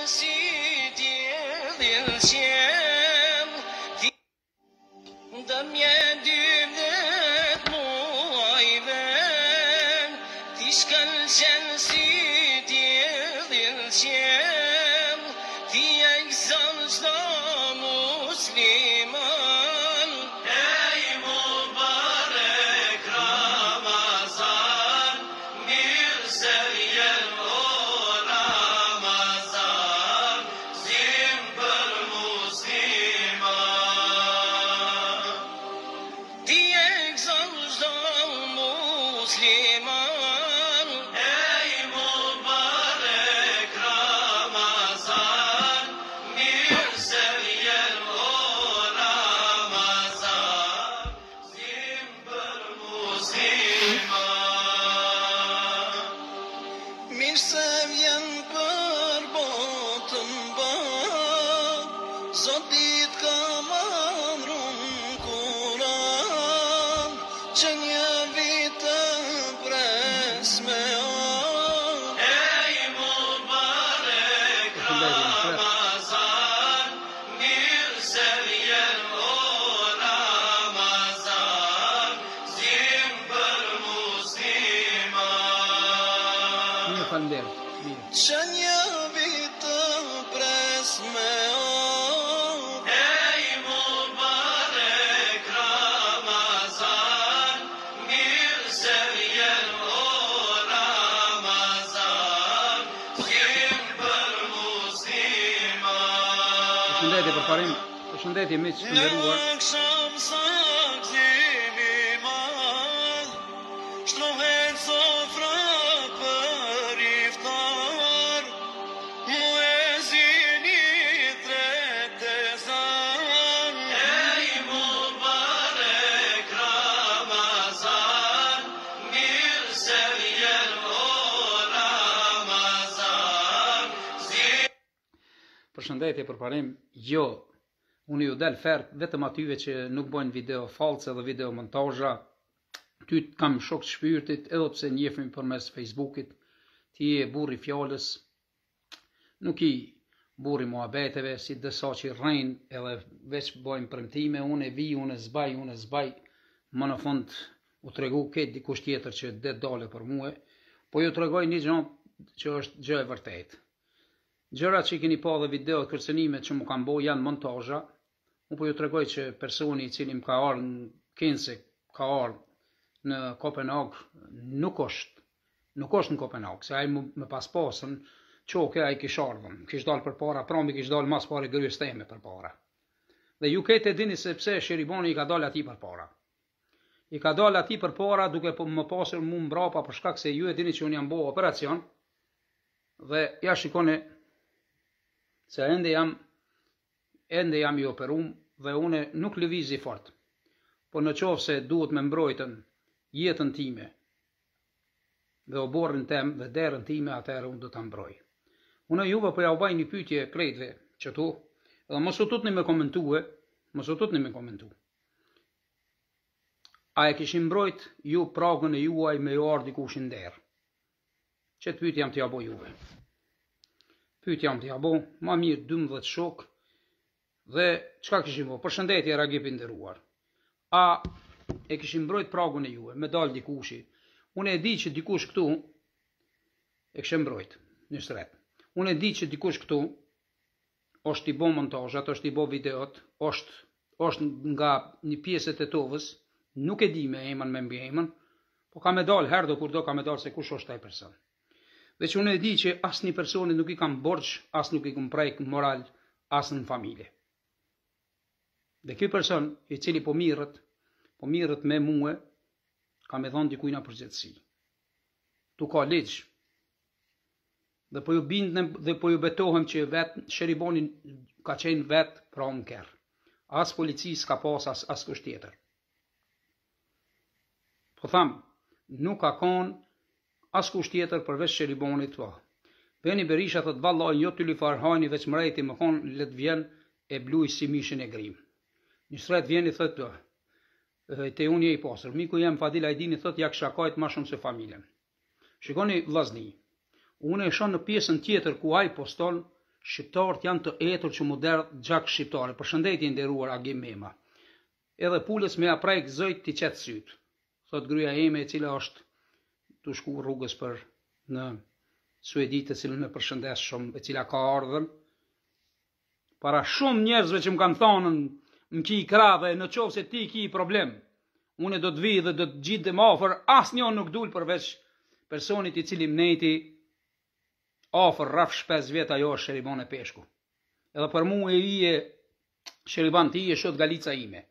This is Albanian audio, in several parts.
si diellin qem Dëmje 12 muajve Ti shkëlqen si diellin qem Ti e gëzon çdo musliman Ej mubarek Ramazan Mirë se vjen o Ramazan Zim për musliman Ti e gëzon çdo musliman Ej mubarek Ramazan Mirë se vjen o Ramazan Zim për musliman Mirë se vjen për botën bot Zotit ka mandrun Kur'an Që një vit të pres me on Ej mubarek Ramazan Mirë se vjen o Ramazan Zim për musliman Mirë, faleminderit. Mirë. Që një vit të pres me on Ej mubarek Ramazan Mirë se vjen o Ramazan Zim për musliman Përshëndetje për parim. Përshëndetje miq të nderuar. Në akşam sakzimi madh Shtrohet sofra për iftar Muezini tret ezan Ej mubarek Ramazan Mirë se vjen o Ramazan Përshëndetje për parim. Jo, unë ju del fert vetëm atyve që nuk bojnë video false dhe video montazha. Ty të kam shok të shpirtit, edhe pse njefim përmes Facebookit. Ti je burri fjalës, nuk i burri muhabeteve, si dësa që rrejnë edhe veç bojnë premtime, unë e vi, unë e zbaj. Më në fund u tregu këtë dikush tjetër që det dale për muhe, po ju tregoj një gjë që është gjë e vërtetë. Gjërat që i keni pa dhe video kërcënimet që mu kanë bo janë montazha. Unë po ju tregoj që personi i cili më ka ardhur në Kinse, ka ardhur në Kopenhag, nuk është në Kopenhag, se ai më pas pasën çoke ai kish ardhur, kish dalë përpara, prami kish dalë mas pare gryes teme përpara. Dhe ju këtë e dini se pse Sheriboni i ka dalë ati përpara. I ka dalë ati përpara duke më pasur mu mbrapa për shkak se ju e dini që unë jam bo operacion dhe ja shikoni se ende jam i operum dhe une nuk lëvizi fort. Po në qofë se duhet me mbrojtën jetën time dhe oborrin tem dhe derën time, atëherë unë do ta mbroj. Unë juve po ja u baj një pyetje krejtve qëtu, edhe mos u tutni me komentue. A e kishin mbrojt ju pragën e juaj me ju ardh dikush në derë? Çet pyetje jam t'ja bo juve. Ma mirë 12 shok dhe çka kishin bo? Përshëndetje Ragipi nderuar. A e kishin mbrojt pragën e juve, me dal dikushi? Unë e di që dikush këtu e kishin mbrojt, një sret. Unë e di që dikush këtu është i bo montazhat, është i bo videot, është nga një pjesë e tovës, nuk e di me emën me mbi emën, po ka me dal herë do kur do ka me dal se kush është ai person. Dhe që unë e di që asë një personi nuk i kam borç, asë nuk i kam prejk moral, asë në familje. Dhe ky person i cili po mirët me muë, ka me thonë dikujna përgjithësi. Tu ka ligj. Dhe po ju bindem dhe po ju betohem që vetë Sheriboni ka qenë vetë pra më kërë. As policisë ka pas as kusht tjetër. Po thamë, nuk ka konë as kusht tjetër përveç Sheribonit të. Veni Berisha thot vallaj jo të lyfarhani veç mrejti më konë let vjen e bluj si mishin e grim. Një sret vjeni thot te unë je i pasër. Miku jem Fadil Ajdini thot ja kësha kajt ma shumë se familjen. Shikoni vllazni, unë e shoh në pjesën tjetër ku ai poston shqiptarët janë të etur që mu derë gjak shqiptare. Përshëndetje nderuar Agim Mema. Edhe pulës me aprejk zojt t'i qetë sytë. Thot gruaja ime e cila është të shku rrugës për në Suedi, të cilën me përshëndes shumë, e cila ka ardhën. Para shumë njerëzve që më kanë thonën, më ki kra dhe në qovë se ti ki problem, unë do të vi dhe do të gjitë dhe më ofër, asë njën nuk dul përveç personit i cili mneti ofër rraf 5 vjet ajo është Sheribon e Peshku. Edhe për mu e i e Sheriban ti e shot Galica ime.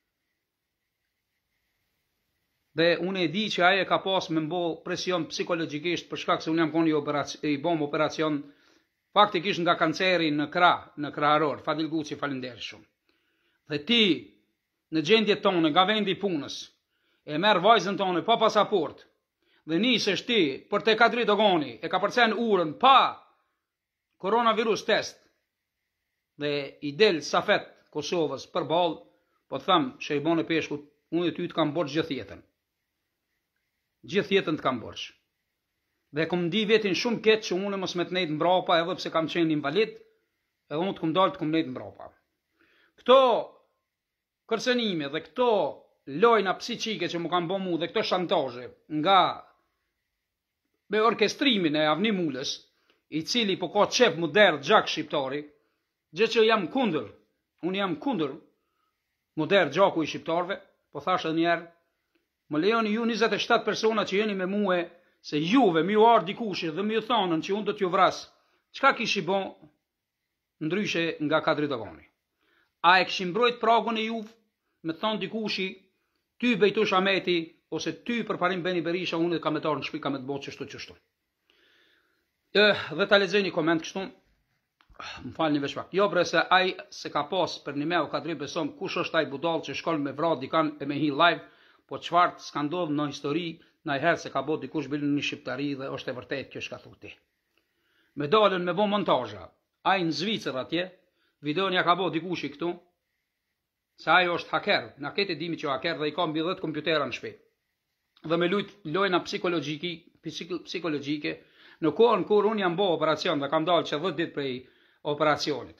Dhe unë e di që aje ka pas me mbo presion psikologikisht për shkak se unë jam koni i bom operacion faktikisht nga kanceri në krahëror, Fadil Guci, falenderoj shumë. Dhe ti në gjendje tonë nga vendi punës e merr vajzën tonë pa pasaport dhe nisesh ti për te Kadri Dogoni e ka përcen urën pa koronavirus test dhe i del Safet Kosovës për ball, po tham Sheribon e Peshkut, unë e ty të kam borxh gjithë jetën. Gjithë jetën të kam borxh. Dhe kom di vetin shumë keq që unë mos me të nejtë mbrapa edhe pse kam qenë invalid, edhe unë të kom dalë të kom nejtë mbrapa. Këto kërcënime dhe këto lojna psiqike që mu kam bo mu dhe këto shantazhe nga me orkestrimin e Avni Mulës, i cili po ka qef mu derë gjak shqiptari, gjë që jam kundër, unë jam kundër mu derë gjaku i shqiptarve, po thashë edhe njerë, më lejoni ju 27 persona që jeni me muhe, se juve mi u ardë dikushi dhe mi u thonën që unë do t'ju vras, qka kishi bo ndryshe nga Kadri Dogoni? A e kishim mbrojt pragun e juve, me thonë dikushi, ty Bejtush Ahmeti, ose ty për parim Beni Berisha, unë kam e tarë në shpi, kam e të botë qështu. Dhe ta lexoj një koment kështu, më falni veç pak. Jo bre se ai se ka pas për një me u Kadri besom, kush është ai budall që shkon me vrat dikan e me hi live, po çfarë s'ka ndodhur në histori, najherë se ka bot dikush bile në shqiptari dhe është e vërtet kjo shka thuti. Me dalën me bo montazha, ai në Zvicër atje, videon ja ka bot dikush i këtu, se ai është haker, na këtë dimi që haker dhe i ka mbi 10 kompjutera në shtëpi. Dhe me lojna psikologjike, në kohën kur unë jam bo operacion dhe kam dalë që 10 ditë prej operacionit.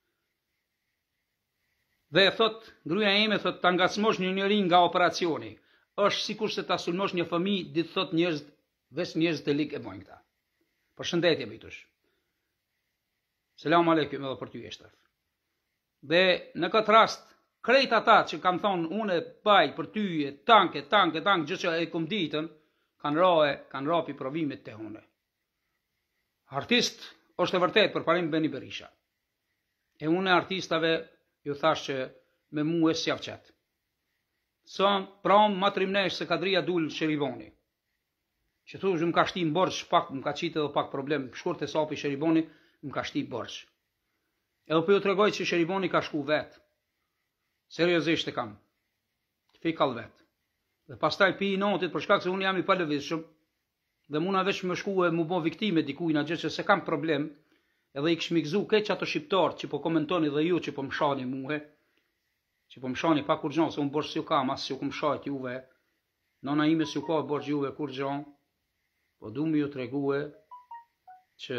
Dhe thot, gruaja ime thot, ta ngacmosh një njeri nga operacioni, është sikur se ta sulmosh një fëmijë, ditë thot njerëz, veç njerëz të lig e bojnë këta. Përshëndetje Bejtush. Selam aleikum edhe për ty eshtër. Dhe në këtë rast, krejt ata që kam thonë unë baj për ty e tanke, gjë që e kum ditën, kanë rapi provimet të une. Artist është e vërtet për parim Beni Berisha. E unë artistave ju thash që me mu e s'jav qetë. Son pram matrimnesh se Kadria dul Sheriboni. Që thush më ka shti më borç pak, më ka qitë edhe pak problem, shkurt e sapi Sheriboni, më ka shti borç. Edhe për ju të regoj që Sheriboni ka shku vetë. Seriozisht e kam. Të fikall vetë. Dhe pastaj pi i notit për shkak se unë jam i palëvizshëm, dhe muna veç më shku e më bo viktime dikujna gjë që se kam problem, edhe i këshmi gëzu keq ato shqiptarë që po komentoni dhe ju që po më shani muhe, që po më shani pa kur gjonë, se unë borç si u kam, asë si u kom shajt juve, nona ime si u ka borç juve kur gjonë, po du mi ju të regue që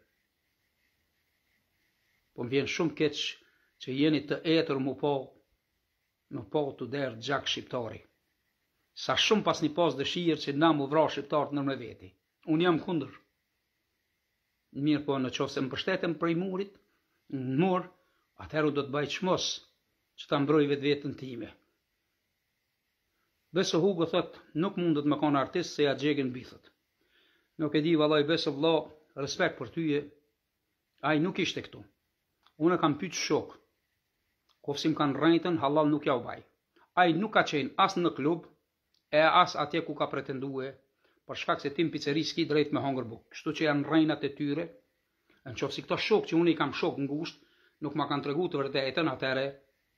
po më vjen shumë keq që jeni të etër më po të derë gjak shqiptari. Sa shumë pas një pas dëshirë që na mu vra shqiptarët në me veti. Unë jam kundër. Mirë po në qofë se më pështetëm prej murit, në mur, atëheru do të bajt shmos që ta mbroj vetë vetën time. Beso Hugo thot, nuk mundet me konë artist se ja gjegën bithët. Nuk e di valoj beso vlo, respekt për tyje, aj nuk ishte këtu. Unë kam pyç shok, kofsim kanë rrejtën, halal nuk ja u baj. Aj nuk ka qenë as në klub, e as atje ku ka pretendue, për shkak se tim pizzeri s'ki drejt me hongër buk. Kështu që janë rrejnat e tyre, në qofë si këto shok që unë i kam shok në gusht, nuk ma kanë tregu të vërtetën, atëre,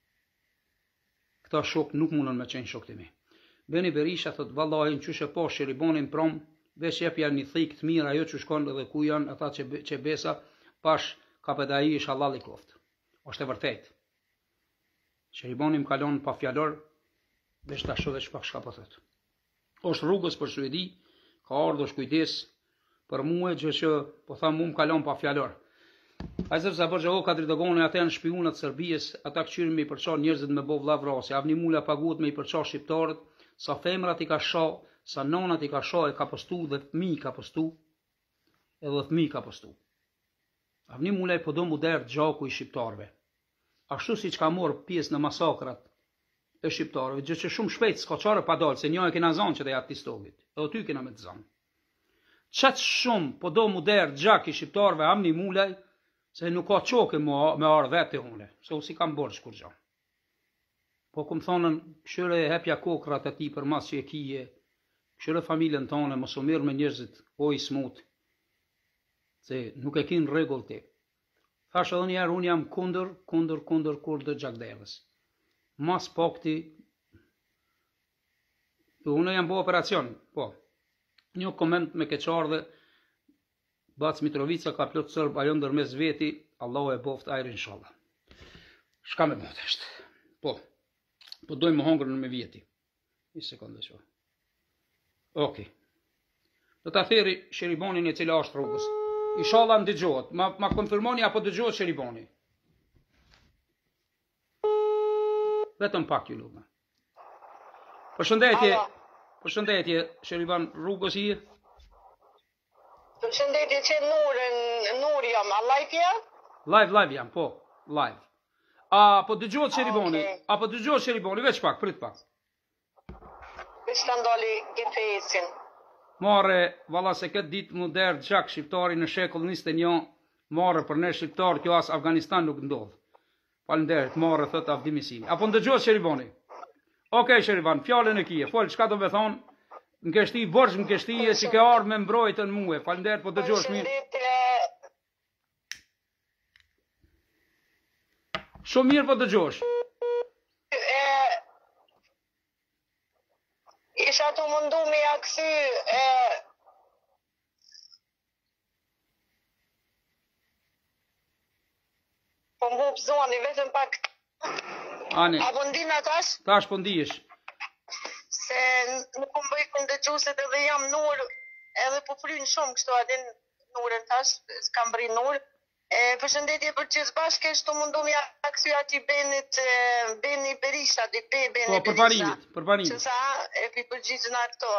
këto shok nuk mundën me qenë shok të mi. Beni Berisha thot, vallajnë qyshe po Sheribonin prom, veç jep janë një thik të mirë ajo që shkon edhe ku janë ata që besa, pash ka pedai ish halal i koft. Është e vërtet. Sheribonin më kalon pa fjallor, veç ta shodhe që pak shka po thot. Është rrugës për Suedi, ka ardhur kujdes për mua që po tham më kalon pa fjallor. Ai zërë sa bërgja o ka dridogone ata janë shpionat Serbijës, ata këqyrin me i përqa njerëzit me bo vlavrasi, avni mula paguat me i përqa shqiptarët, sa femrat i ka sha, sa nonat i ka sha e ka postu dhe fëmi ka postu, edhe fëmi ka postu. Avni mula i podo muder gjaku i shqiptarve. Ashtu si që ka morë pjesë në masakrat e shqiptarve, gjë që shumë shpejt s'ka qare pa dalë, se njoj e kena zanë që dhe jatë tistogit, edhe ty kena me të zanë. Qatë shumë podo muder gjak i shqiptarve avni mulaj, se nuk ka qoke me arë vete une, se u si kam borç kur gjo. Po këmë thonën, këshyre e hepja kokrat e ti për mas që e kije, këshyre familjen tonë, mos u mirë me njerëzit, o i smut, se nuk e kinë regull ti. Thash edhe njerë, unë jam kundër gjakdelës. Mas pakti, unë jam bo operacion, po. Një koment me keqardhe, Bac Mitrovica ka plot sërb, ajo ndërmes veti, Allahu e boft ajri inshallah. Shka me boft eshte. Po dojmë më hongërën me vjeti. Një sekundë që. Ok. Do të theri Sheribonin e cila është rrugës. Inshallah më dëgjohet. Ma konfirmoni apo dëgjohet Sheriboni? Vetëm pak ju lume. Përshëndetje, Sheriban, rrugës i? Përshëndetje që nur jam, a live jam? Live jam, po, live. Apo dëgjohet Sheriboni? Okay. Apo dëgjohet Sheriboni? Veç pak, prit pak. Veç të ndali GPS-in. Mare, valla se këtë ditë më derë gjak shqiptari në shekull 21, mare për ne shqiptar, kjo as Afganistan nuk ndodhë. Falenderit, mare, thët Avdimisini. Apo ndëgjohet Sheriboni? Okej, Sheriban, fjallën e kije, folë, qka do me thonë? Në kështi borç më kështi e që ke ardhë me mbrojtën muë. Falenderit, po dëgjosh mirë. Shumë mirë po dëgjosh. Isha të mundu me aksy po më hupë zoni, vetëm pak. Ani. Apo ndina tash? Tash po ndihesh. Se nuk më bëjt në dëgjuset edhe jam nur, edhe po frynë shumë kështu adin nurën tash, s'kam bri nur. Përshëndetje për gjithë bashkë, shtu mundu me aksy ati Beni Berisha, di Beni Berisha. Po, për parimit. Që sa, e pi përgjigjën a këto.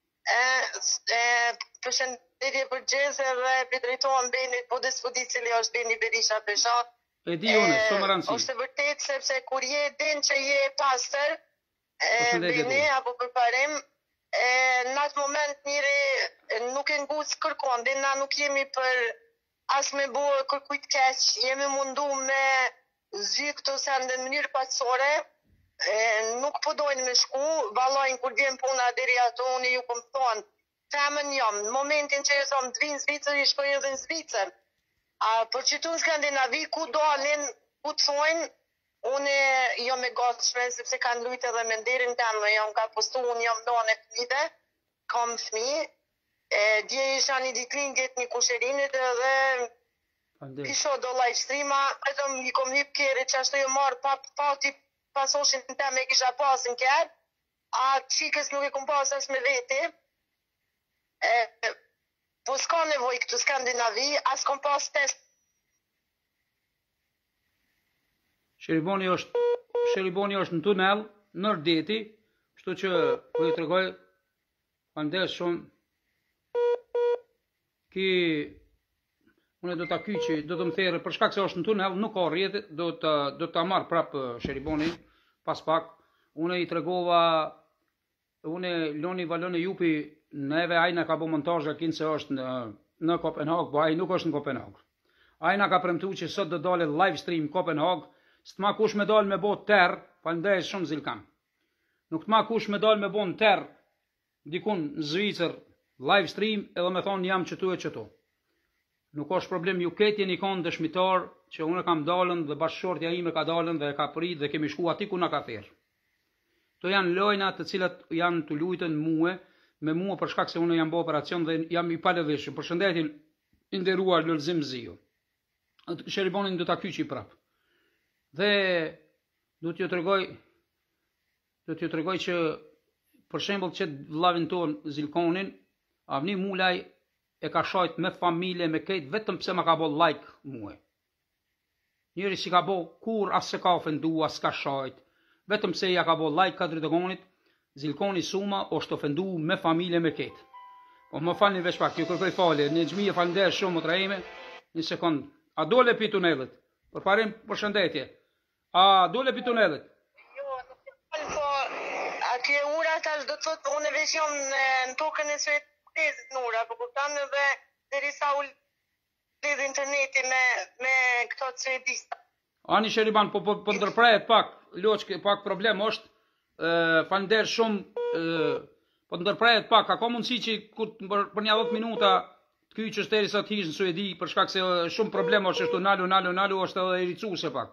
Përshëndetje për gjithë edhe pi drejtohen Beni, po despodi cili është Beni Berisha Pesha. E di une, shumë rëndësi. Është vërtet sepse kur je din që je pastër, Beni apo për parim, në atë moment njëri nuk e ngusë kërkon, dhe na nuk jemi për as me bo kërkujt keq, jemi mundu me zy këto sende në mënyrë paçore, nuk po dojnë me shku, valojnë kur vjen puna deri ato, unë ju kom thonë, temën jam, në momentin që ju thomë të vinë Zvicër, i shkoj edhe në Zvicër. Por që tu në Skandinavi, ku dalin, ku të thojnë, unë jam e gatshme, sepse kanë lujtë edhe me nderin temë, jam ka postu, unë jam nane fëmijëve, kam fëmijë, dje isha një ditlindjet një kusherinit edhe pisho do live streama, vetëm i kom hip kere që ashtu jo marë pati pasoshin të teme e kisha pasin kjerë, a qikës nuk e kom pas as me veti, po s'ka nevoj këtu Skandinavi, as kom pas test. Sheriboni është në tunel, në rdeti, kështu që po ju tregoj, falenderoj shumë, unë do ta kyçi, do të më therë, për shkak se është në tunel, nuk ka rrjetë, do ta marr prapë Sheriboni, pas pak, unë i tregova, unë Loni Valoni Jupi, neve ajna ka bo montazh akin se është në Kopenhag, po ai nuk është në Kopenhag. Ajna ka premtu që sot do dalë live stream Kopenhag, s'tma kush me dalë me bo terë, falenderoj shumë Zilkan. Nuk t'ma kush me dalë me bo në terë, dikun në Zvicër, live stream, edhe me thonë jam qëtu e qëtu. Nuk është problem, ju ketë jeni konë dëshmitar, që unë kam dalën dhe bashkëshortja ime ka dalën dhe ka prit dhe kemi shku ati ku na ka therë. To janë lojna të cilat janë të lujtën me mua për shkak se unë jam bo operacion dhe jam i palëveshëm. Përshëndetin inderuar Lulzim Zio. Sheribonin do ta kyçi prap. Dhe do t'ju tregoj që për shembull që vllavin ton Zilkonin, Avni Mulaj e ka shajt me familje, me këtë, vetëm pse ma ka bo like muhe. Njëri si ka bo kur as se ka ofendu, as ka shajt, vetëm se ja ka bo like ka Dridogonit, Zilkoni Suma është ofendu me familje me ketë. Po më falni veç pak, ju kërkoj falje, në xhmije falënder shumë të rahime, një sekund. A dole pi tunelit? Për parim për shëndetje. A dole pi tunelit? Jo, nuk e fal, po atje ura tash do të thotë unë veç jam në tokën e Suezit në ura, po kupton edhe derisa u lidh interneti me këto suedista. Ani Sheriban, po ndërprehet pak, loq pak problem është, falënder shumë, po ndërprehet pak, ka mundësi që për një 10 minuta të kyqesh derisa të hish në Suedi, për shkak se shumë problem është ashtu nalu është edhe iricuese pak.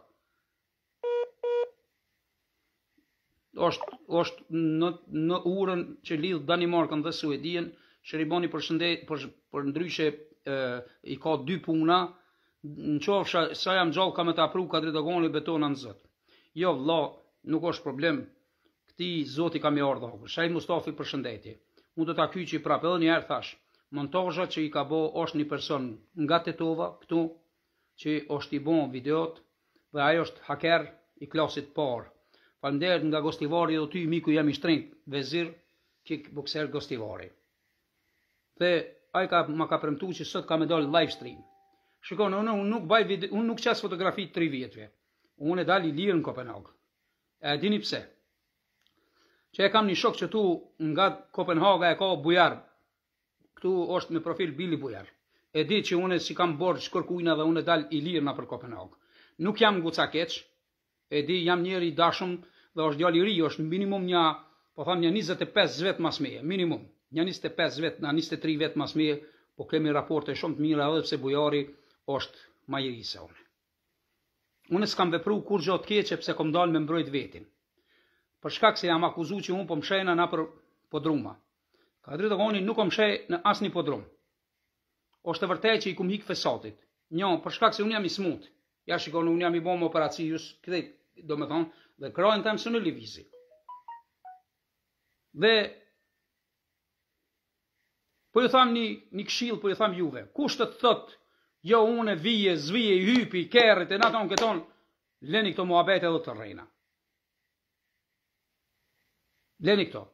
Është në urën që lidh Danimarkën dhe Suedin, Sheribani për ndryshe i ka 2 puna, në qofsha sa jam gjallë ka me ta pru ka Dridogoni betona në zot. Jo vlla, nuk është problem, këti zoti ka me ardha hapur. Shaj Mustafi për shëndetje. Unë do ta kyçi prapë edhe një herë thash. Montazha që i ka bo është një person nga Tetova këtu që është i bon videot dhe ajo është haker i klasit parë. Falënderit nga Gostivari dhe ty miku jam i shtrenjtë, Vezir kickboxer Gostivari. Dhe ai ma ka premtuar që sot ka me dalë live stream. Shikon, unë nuk baj video, unë nuk qas fotografi 3 vjetëve. Unë e dal i lirë në Kopenhag. E dini pse? Që e kam një shok që tu nga Kopenhaga e ka Bujar. Këtu është me profil Bili Bujar. E di që unë si kam borx kërkujna dhe unë e dal i lirë na për Kopenhag. Nuk jam guca keq. E di jam njeri i dashëm dhe është djalë i ri, është minimum një, po them një 25 vjet mas meje, minimum. Një 25 vjet, na 23 vjet mas meje, po kemi raporte shumë të mira edhe pse Bujari është më i ri se unë. Unë s'kam vepru kur gjë të keqe pse kom dalë me mbrojt vetin. Për shkak se jam akuzuar që unë po mshejna na për podruma. Ka Dridogoni nuk kom mshej në asnjë podrum. Është e vërtetë që i kum hik fesatit. Një, për shkak se unë jam i smut. Ja shikon, unë jam i bom operacius, këtë do me thonë, dhe krajën tem së në livizi. Dhe po ju tham një këshill, po ju tham juve, kush të thot, jo une vije, zvije, i hypi, i kerrit, e naton këton, leni këto muhabete dhe të rejna. Leni këto.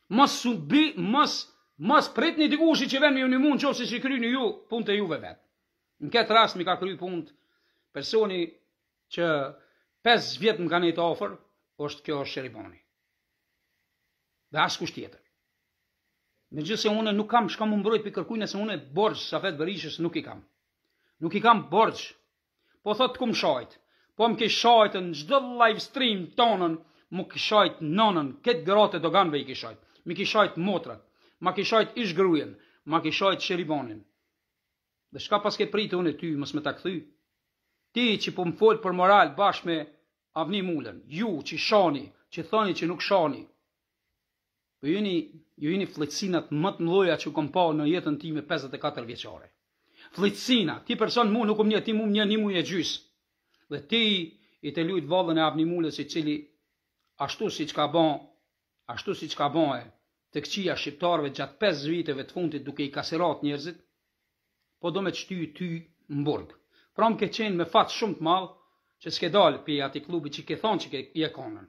Mos prit një dikushi që ven me ju një mund qofë që kry një ju punë të juve vetë. Në këtë rast mi ka kry punë personi që 5 vjetë më ka nejtë ofër, është kjo është Sheribani. Dhe asë kusht tjetër. Me gjithë se une nuk kam shka më mbrojt për kërkujnë, se une borgjë Safet Berishës nuk i kam. Nuk i kam borgjë. Po thot të kum shajt. Po më ke shajtë në gjdo live stream tonën, më ke shajt nonën, këtë gratë doganve i ke shajt. Mi ke shajt motrat, ma ke shajt ish grujen, ma ke shajt Sheribanin. Dhe shka pas ke pritë une ty, mës me ta këthy. Ti që po më folë për moral bashkë me Avni Mulën, ju që shani, që thoni që nuk shani, po ju jeni fletësinat më të mëdha që kom pa në jetën time 54 vjeçare. Fletësina, ti person mu nuk një, ti mu një mu e gjys. Dhe ti i të lujt vallën e Avni Mulës i cili ashtu si që ka bon e të këqia shqiptarve gjatë 5 viteve të fundit duke i kaserat njerëzit, po do me të shty ty në burg. Pra më ke qenë me fatë shumë të malë, që s'ke dalë për ati klubi që ke thonë që i e konën.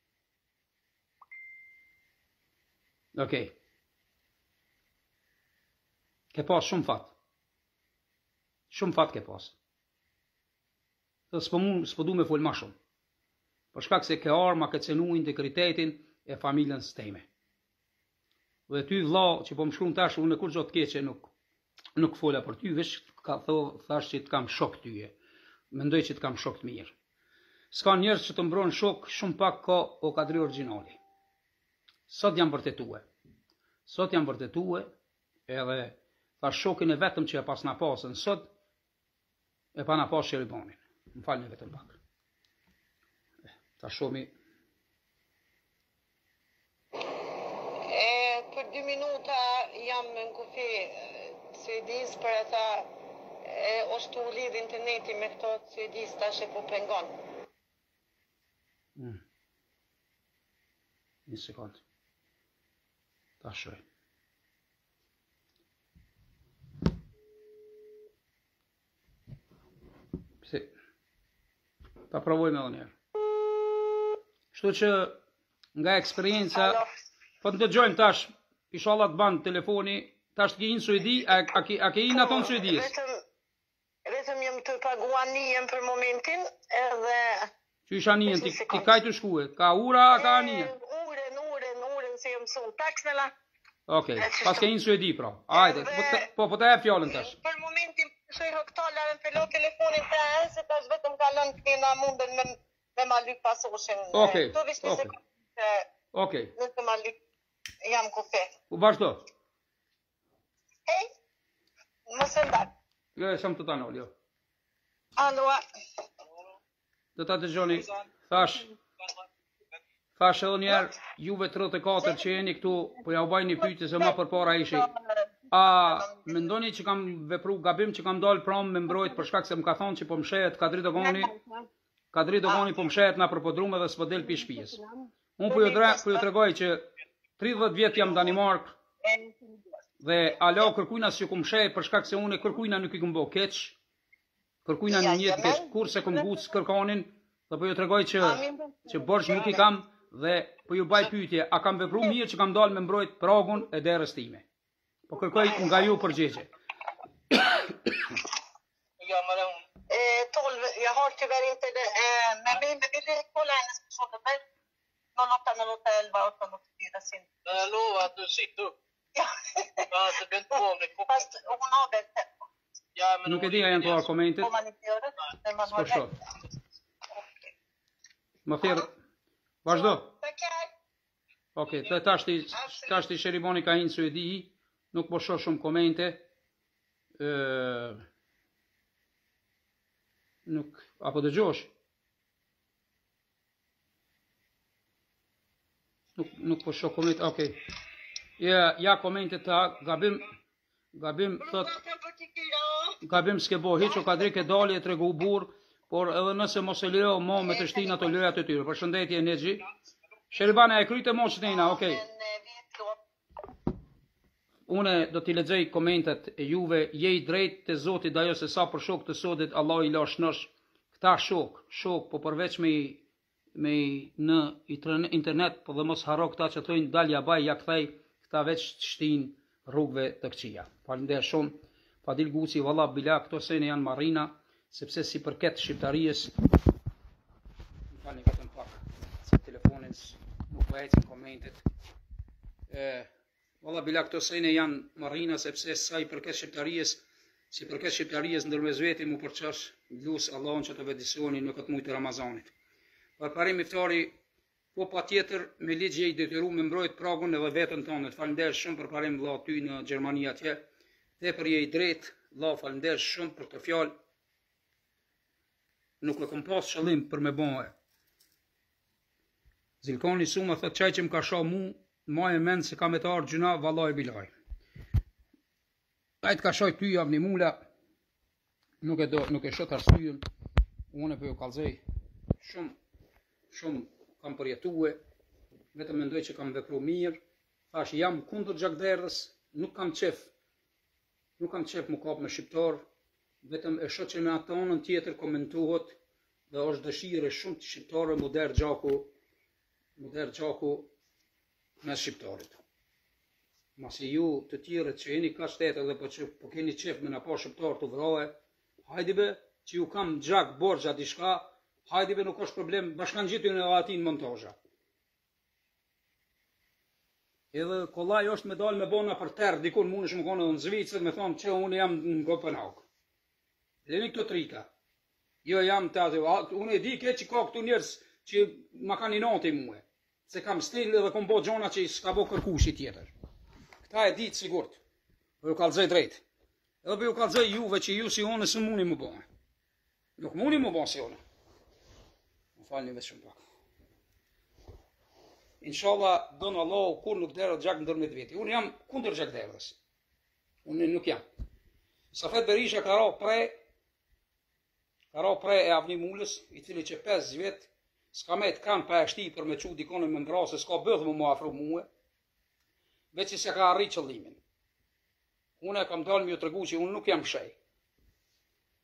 Okej. Ke pas shumë fatë. Shumë fatë ke pas. Dhe s'po du me folë ma shumë. Për shkak se ke arma, ke cenu integritetin e familjen së teme. Dhe ty vlla që po më shkruan tash, unë kur gjatë keqe nuk fola për ty, veç ka thash që të kam shok tyje. Mendoj që të kam shok të mirë. S'ka njerëz që të mbron shok, shumë pak ka o kadri originali. Sot jam vërtetue. Edhe thash shokin e vetëm që e pas na pasën sot, e pa na pas Sheribanin. Më falni vetëm pak. Ta shomi. Për 2 minuta jam në kufi Suedis për ata është u lidh interneti me këto Suedis tash e po pengon. Një sekund. Ta shoj. ta provojmë edhe një herë. Kështu që nga eksperienca, po të dëgjojmë tash, inshallah të ban telefoni, tash të ke në Suedi, a ke në ato në Suedis? Vetëm jam të paguan njën për momentin, edhe... Që isha njën, ti kaj të shkue, ka ura, ka njën? Uren, se jam mësu taksnela. Okej, pas ke në Suedi, pra. Ajde, po të e fjallën tash. Për momentin, shoj këtala në pelo telefonin të e, se tash vetëm kalon të kena mundën me ma lyp pasoshin. Okej. Në të ma lyp, jam kufe. U vazhdo. Hej, më së ndarë. Jo, e shumë të tanol, jo. Alo. Do ta dëgjoni, thash edhe njerë, juve 34 që jeni këtu, po ja u baj një pyetje se ma përpara ishi. A mendoni që kam vepru gabim që kam dalë prom me mbrojt për shkak se më ka thonë që po mshehet Kadri Dogoni po mshehet na për podrume dhe s'po del pi shtëpisë. Unë po ju tregoj që 30 vjet jam Danimark dhe alo kërkujna si ku mshej për shkak se unë kërkujna nuk i kum bë keq. Kërkujna në një keq kurse kum guc kërkonin dhe po ju tregoj që borxh nuk i kam dhe po ju baj pyetje, a kam vepruar mirë që kam dalë me mbrojt pragun e derës time. Po kërkoj nga ju përgjigje. Jag har tyvärr inte det, men vi vill kolla hennes personnummer. 080811 884 sin. Jag lovar att du sitter upp. Ja. Alltså, du inte på med koppen. Fast hon har väl tempo. Ja, men Nuk e di janë të argumentet. Får man inte göra det? När man har S'po shoh. rätt. Më thirr. Vazhdo. Tackar. Okej, tash ti Sheriboni ka hinë Suedi, nuk po shoh shumë komente. Nuk, apo dëgjosh? Nuk po shoh komente, okej. Ja komente ta, gabim thot, gabim s'ke bo, hiq o Kadri ke dali e tregu burr, por edhe nëse mos e lejo mo me të shtin ato lojat e tyre. Përshëndetje Nexhi. Sheribana e kryte moshëtina, okej. Une do t'i lexoj komentet e juve, je i drejt të Zotit ajo se sa për shok të sodit Allah i lash nësh. Këta shok, po përveç me në internet, po dhe mos haro këta që thojnë dalja baj, ja kthej, këta veç shtin rrugve të këqija. Falender shumë, Fadil Guci, valla bila, këto sene janë marrina, sepse si përket shqiptarijës, më falni vetëm pak, se telefonin nuk vajecin komentet, valla bila këto sene janë marrina, sepse sa i përket shqiptarijës, ndërmes veti mu përqash, lus Allahun që të vedisoni në këtë mujtë Ramazanit. Për parim iftari, po pa tjetër me ligje i detyru me mbrojt pragun edhe vetën tonë. Falender shumë për parim vlla ty në Gjermani atje, dhe për je i drejt, vlla falender shumë për të fjalë. Nuk e kom pas qëllim për me bëhe. Zilkoni Suma thot qaj që më ka sha mu, ma e mend se ka me të ardhë gjuna, vallaj bilaj. Ajtë ka shaj ty javë një mula, nuk e shot arsyën, unë e për ju kalzej, shumë kam përjetue, vetëm mendoj që kam vepru mirë, thash jam kundër gjakderës, nuk kam qef më kap me shqiptar, vetëm e shoh që me atonën tjetër komentuhet dhe është dëshire shumë të shqiptarë muder gjaku me shqiptarit. Masi ju të tjerët që jeni ka shtetë dhe po keni qef me na pa shqiptar të vrahe, hajdi be që ju kam gjak borxha diçka, hajdi be nuk është problem, bashkan gjitu në atin montazha. Edhe kollaj është me dalë me bona për terë, dikun mund është më konë në Zvicër, me thonë që unë jam në Kopenhag. Leni këto trika. Jo jam të atë, unë e di ke që ka këtu njerës që ma ka një nati muhe, se kam stil edhe kom bo gjona që s'ka bo kërkushi tjetër. Këta e ditë sigurt, për ju kalzoj drejt. Edhe për ju kalzoj juve që ju si unë së muni më bo. Nuk muni më bo si unë. Më falni vetë shumë pak. Inshallah, donë Allah, kur nuk derët gjak në dërmet veti. Unë jam kundër gjak derës. Unë nuk jam. Safet Berisha ka ra pre e Avni Mulës, i cili që 5 vjet, s'ka me të kanë pa e shti për me qu dikonë me mbra, se s'ka bëdhë më afru muhe, veç që se ka arri qëllimin. Unë e kam dalë më ju të regu që unë nuk jam shej.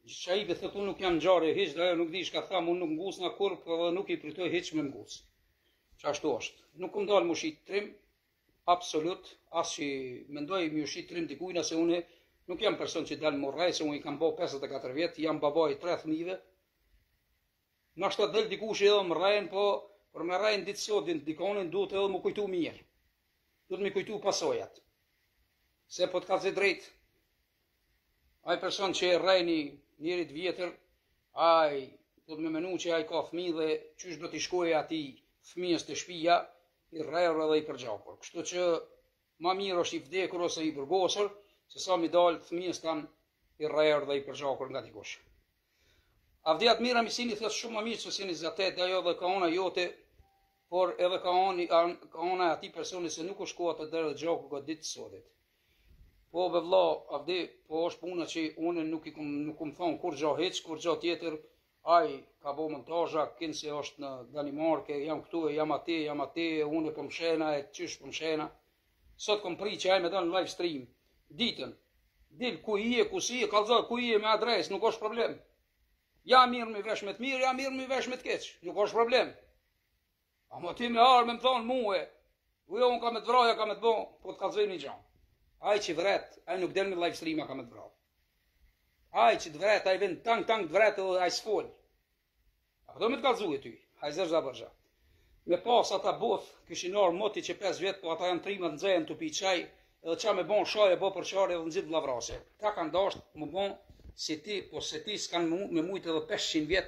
Shaibi thot unë nuk jam ngjarje hiç, dhe ajo nuk di çka tham, unë nuk ngusna kurrë, po nuk i pritoj hiç me ngus. Çashtu është. Nuk kum dal mushit trim, absolut, as që mendoj më ushit trim dikujt, se unë nuk jam person që dal morrej, se unë i kam bë 54 vjet, jam baba i 3 fëmijëve. Na shta del dikush edhe më rrejnë, po për me rrejnë ditë sotin, dikonin, duhet edhe më kujtu mirë. Duhet me kujtu pasojat. Se po të ka zë drejt, ai person që e rrejni njerit vjetër, ai duhet me menu që ai ka fëmijë dhe qysh do t'i shkojë ati fëmijës të shtëpia, i rrejër edhe i përgjakur. Kështu që ma mirë është i vdekur ose i burgosur, se sa mi dalë fëmijës tanë i rrejër dhe i përgjakur nga dikush. Avdiat mira misini thësë shumë më mirë që si një zatet, ajo dhe ka ona jote, por edhe ka ona ati personi se nuk është koha të dërë dhe gjaku ka ditë sotit. Po be vlla, avdi, po është puna që unë nuk kum thonë kur gja heq, kur gja tjetër, ai ka bo montazha, kinë se është në Danimarke, jam këtu e jam ati, unë e pëmshena, e qysh pëmshena. Sot kom pri që ai me do në live stream, ditën, dil ku i e, ku si e, kalzoj ku i e me adres, nuk është problem. Ja mirë mi vesh me të mirë, ja mirë mi vesh me të keq, nuk është problem. Ama ti me arë me më thonë muhe, ujo unë ka me të vraja, ka me të bo, po të kalzoj një gjanë. Ai që vret, ai nuk del me live streama ka me të vrau. Ai që të vret, ai vend tang të vret edhe ai s'fol. A do me të kalzu e ty, ai zërza bërgja. Me pas ata both, kishin orë moti që 5 vjet, po ata janë trimat nxehen të pi qaj, edhe qa me bon shaj e bo për qare edhe nëzit vlavrase. Ta kanë dasht më bon si ti, po se ti s'kan me mujtë edhe 500 vjet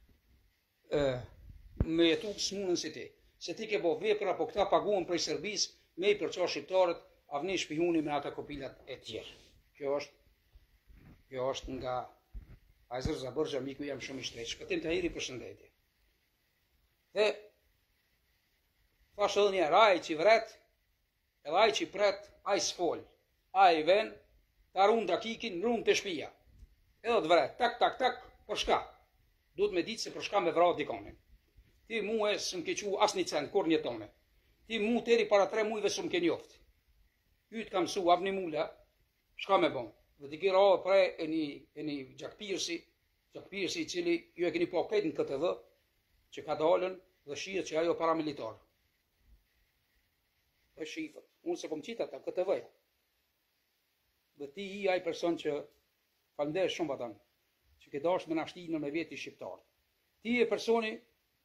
me jetu s'munën si ti. Se ti ke bo vepra, po këta paguën prej Serbis, me i përqa shqiptarët, avni shpihuni me ata kopilat e tjerë. Kjo është nga Ajzer Zabërgja, miku jam shumë i shtrejtë. Shpëtim të hiri për shëndetje. Dhe, thash edhe njerë, aj që vret, edhe aj që pret, aj s'fol. Aj ven, ta rund dakikin, rund të shpia. Edhe të vret, tak, për shka. Duhet me ditë se për shka me vrat dikonin. Ti mu e së më kequ as një cent, kur një tone. Ti mu teri para 3 mujve së më ke njofti. Yt kam su, avni mula, shka me bon. Dhe t'i kira o prej e një gjakpirësi cili ju e keni po këtë në këtë dhe, që ka dalën dhe shijet që ajo paramilitar. E shifët, unë se kom qita ta këtë vëja. Dhe ti i aj person që falender shumë vatan, që ke dasht me nashtinë me veti shqiptar. Ti e personi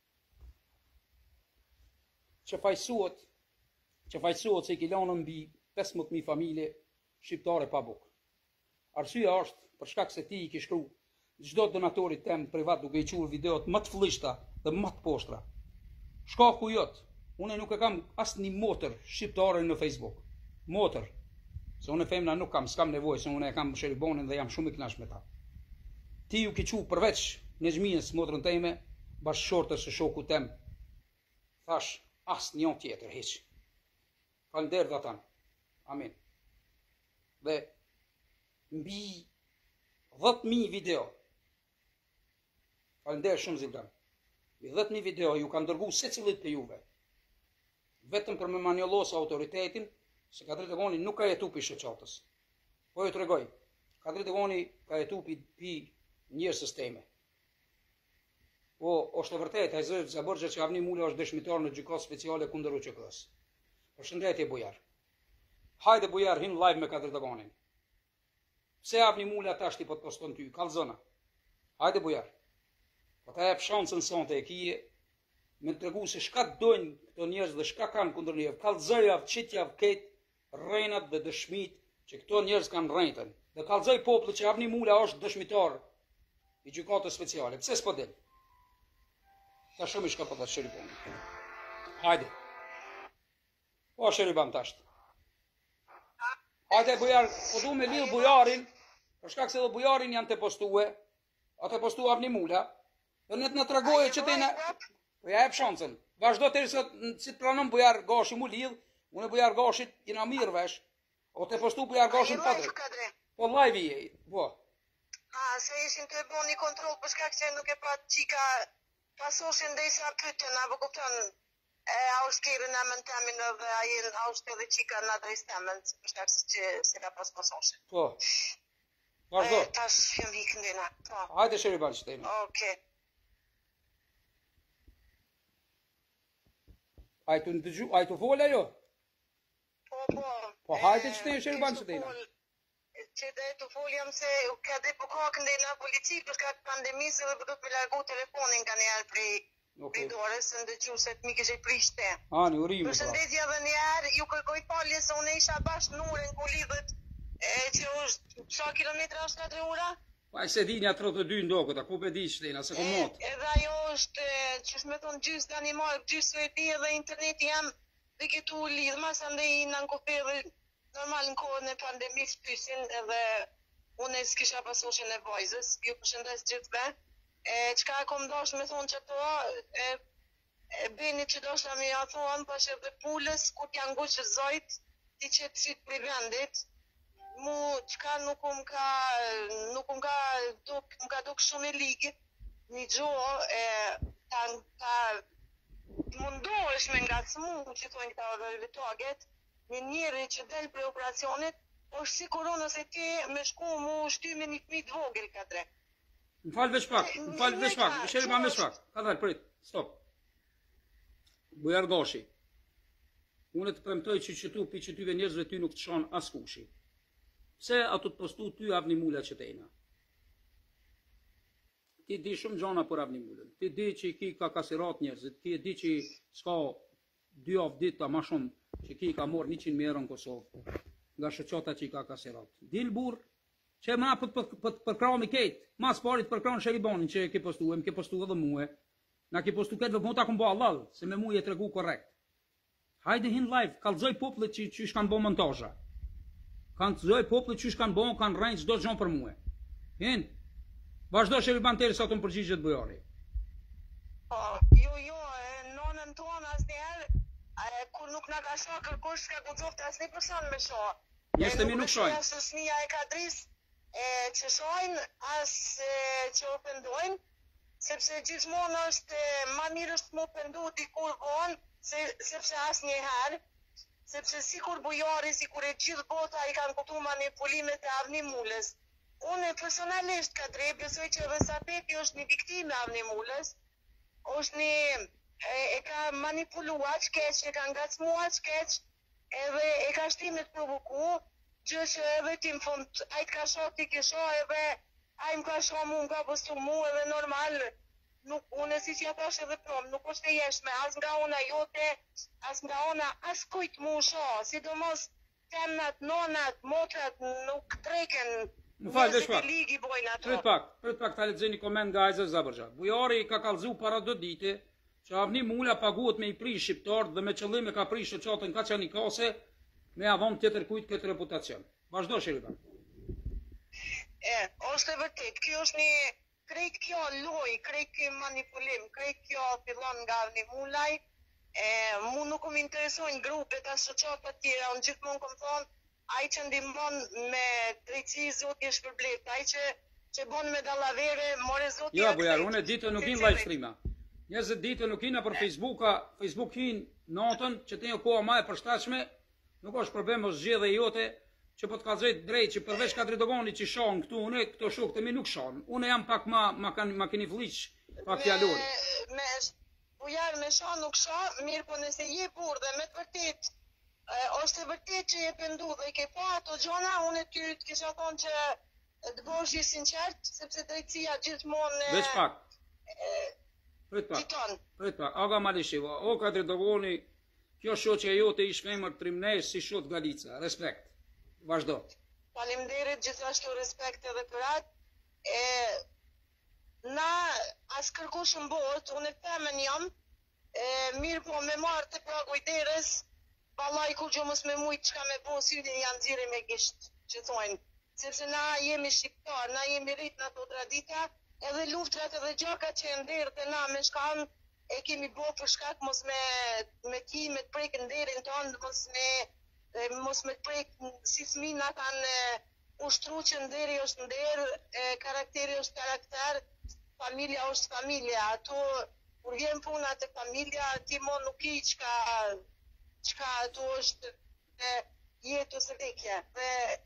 që fajsuot se i kilonë mbi 15.000 familje shqiptare pa bukë. Arsyeja është për shkak se ti i ke shkru çdo donatorit tem privat duke i qurë videot më të fllishta dhe më të poshtra. Shkaku jot, unë nuk e kam asë një motër shqiptare në Facebook. Motër. Se unë e femna nuk kam, s'kam nevojë, se unë e kam sheribonin dhe jam shumë i kënaqur me ta. Ti ju ke qurë përveç në xhmijës motrën teme, bashkëshortës së shoku tem. Thash, asë një tjetër, hiç. Falënder vatan. Amin. Dhe mbi 10.000 video. Falënder shumë zildan. Mbi 10.000 video ju kanë dërgu secilit për juve. Vetëm për me manjollos autoritetin, se Kadri Degoni nuk ka jetu për shoqatës. Po ju të regoj, Kadri Degoni ka jetu për njërësës teme. Po, është e vërtet, Ajzer Zabërgja që avni mule është dëshmitar në gjykat speciale kundër UÇK-s. Përshëndetje bujar. Hajde bujar, him live me Kadri Degonin. Pse avni mule ata shti po të poston ty, kalzona. Hajde bujar. Po ta jep shansën sonte e kije, me të tregu se shka dojnë këto njerëz dhe shka kanë kundër njëve. Kalzoj javë, qitja vket, rrejnat dhe dëshmit që këto njerëz kanë rrejtën. Dhe kalzoj poplu që avni mule është dëshmitar i gjykatës speciale. Pse s'po del? Ta shumë i shka po të shëribon. Hajde. Po shëribam tashtë. Hajde bujar, po du me lidhë bujarin, për shkak se dhe bujarin janë të postue, a të postu avni mula, dhe në të në tregoje që të në... Po ja e për shansën. Vazhdo të rrisë, si të pranon bujar gashi mu lidhë, unë bujar gashit jena mirë vesh, o të postu bujar gashin padre. Po live i e, po. Se ishin të bo një kontrol për shkak që nuk e pa qika pasoshin dhe isa pytën, apo kupton, a është kjerë në amën temin dhe a jenë, a është edhe qika në adres temën, për shkak që se ka pas pasoshin. Po. Vazhdo. Tash jam vikën dena. Po. Hajde Sheriban Shtena. Okej. Ai tu fol ajo? Po. Po hajde që të Sheriban Shtena. Që dhe të foljam se ka dhe po kakën dhe na polici për ka pandemisë dhe për do të me largu telefonin ka njerë prej dorës në dëgjuset mi kështë e prishte. Ani, urime. Përshëndetja dhe njerë, ju kërkoj falje se unë isha bashkë nurën ku lidhët që është sa kilometra është 4 ora? Pa e se dinja 32 ndokët, a ku pe di Shtena, se ku mot. Edhe ajo është, që shme thonë gjysë Danimark, gjysë Suedi edhe interneti jam dhe këtu lidhë, mas ande i në nkope dhe normal në kohën e pandemisë pysin edhe unë s'kisha pasosh e nevojzës, ju përshëndes gjithve. Qka kom dosh me thonë që to, beni që doshta me ja thonë, pash edhe pulës, kur t'janë nguqë zojt, ti që të sytë për vendit, mu qka nuk ka duk shumë e ligë, një gjohë, ta mundohesh me ngacmu, që thonë këta vetoget, një njëri që del për operacionit, është si korona se ti me shku mu shty me një fmit vogël ka tre. Më falë veç pak, Sheriban veç pak. Ka dhalë, prit, stop. Bujar Goshi, unë të premtoj që tu pi që tyve njerëzve ty nuk të shonë as kushi. Pse ato të postu ty avni mula që tejna? Ti di shumë gjona për avni mulën. Ti di që i ki ka kasirat njerëzit, ti di që s'ka 2 avë dita ma shumë që ki ka morë 100.000 euro në Kosovë, nga shëqota që i ka kasirat. Dil burë, që ma përkram i ketë, mas parit përkram Sheribanin që ke postu, ke postu edhe muhe, na ke postu këtë vëpë, ta kom bo halal, se me mu je të regu korekt. Hajde hin live, kalzoj poplet që shkanë bo montaja. Kalzoj poplet që shkanë bo, kanë rejnë qdo të gjonë për muhe. Hin, vazhdo Sheriban teri sa të më përgjigjet bujari. Jo, nonën tonë as njerë, kur nuk nga ka shoh kërkush s'ka guxoft as një person me shoh. Njerëzit e mi nuk shojnë. As fëmija e kadris që shojnë, as që ofendojnë, sepse gjithmonë është ma mirë është më ofendu dikur vonë, sepse as një herë, sepse sikur bujari, sikur e gjithë bota i kanë kuptu manipulimet e Avni Mulës. Unë personalisht ka drejt, besoj që edhe Sapeti është një viktime e Avni Mulës, është një e ka manipulua qkeq, e ka ngacmua qkeq, edhe e ka shtimet provoku, gjë që edhe ti më fund, a i t'ka shoh, ti ke shoh, edhe a i më ka shoh mu, më ka postu mu, edhe normal, nuk, unë si që atash edhe prom, nuk është e jeshme, as nga ona jote, as nga ona, as kujt mu shoh, sidomos femnat, nonat, motrat, nuk treken, Më falë, veç pak. Ligi bojnë ato. Prit pak ta lexoj një koment nga Ajzer Zabërxha. Bujari ka kallzu para 2 dite që Avni Mula paguhet me i prish shqiptarët dhe me qëllim e ka prish shoqatën Kaçanikase me avon tjetër kujt këtë reputacion. Vazhdo Sheriban. Është e vërtet, kjo është një krejt kjo loj, krejt kjo manipulim, krejt kjo fillon nga Avni Mulaj. Mu nuk më interesojnë grupet as shoqatat tjera, unë gjithmonë kom thonë ai që ndihmon me drejtësi zoti është shpërblet, ai që bën me dallavere, more zoti. Jo, bujar, unë ditën nuk in live streama. Njerëzit ditën nuk ina për Facebook hin natën që të një koha më e përshtatshme, nuk është problem os zgjedhje jote që po të kallzoj drejt që përveç Kadridogoni që shohën këtu, unë këto shokët e mi nuk shohën. Unë jam pak ma keni vëlliq pak fjalor. Bujar me shoh nuk shoh, mirë po nëse je burr dhe me të vërtetë është e vërtet që je pendu dhe i ke pa ato gjona, unë ty të kisha thonë që të bosh i sinqert, sepse drejtësia gjithmonë Veç pak. Prit pak. Aga Malishiva, o Kadridogoni, kjo shoqja jote i shmemër trimnesh si shot Galica. Respekt. Vazhdo. Faleminderit gjithashtu respekt edhe për atë. Na as kërkush në botë, unë e femën jam, mirë po me marë të pragu i derës, vallai kur gjo mos me mujt çka me bo syrin janë nxirri me gisht, që thonë. Sepse na jemi shqiptar, na jemi rrit në ato tradita, edhe luftrat edhe gjakat që e nderët e na me shkan, e kemi bo për shkak mos me ki me të prek nderin tonë, mos me të prek si fëmijë na kanë ushtru që nderi është nder, karakteri është karakter, familja është familja. Ato kur vjen puna te familja, ti mo nuk i çka ato është jetë ose vdekje. Dhe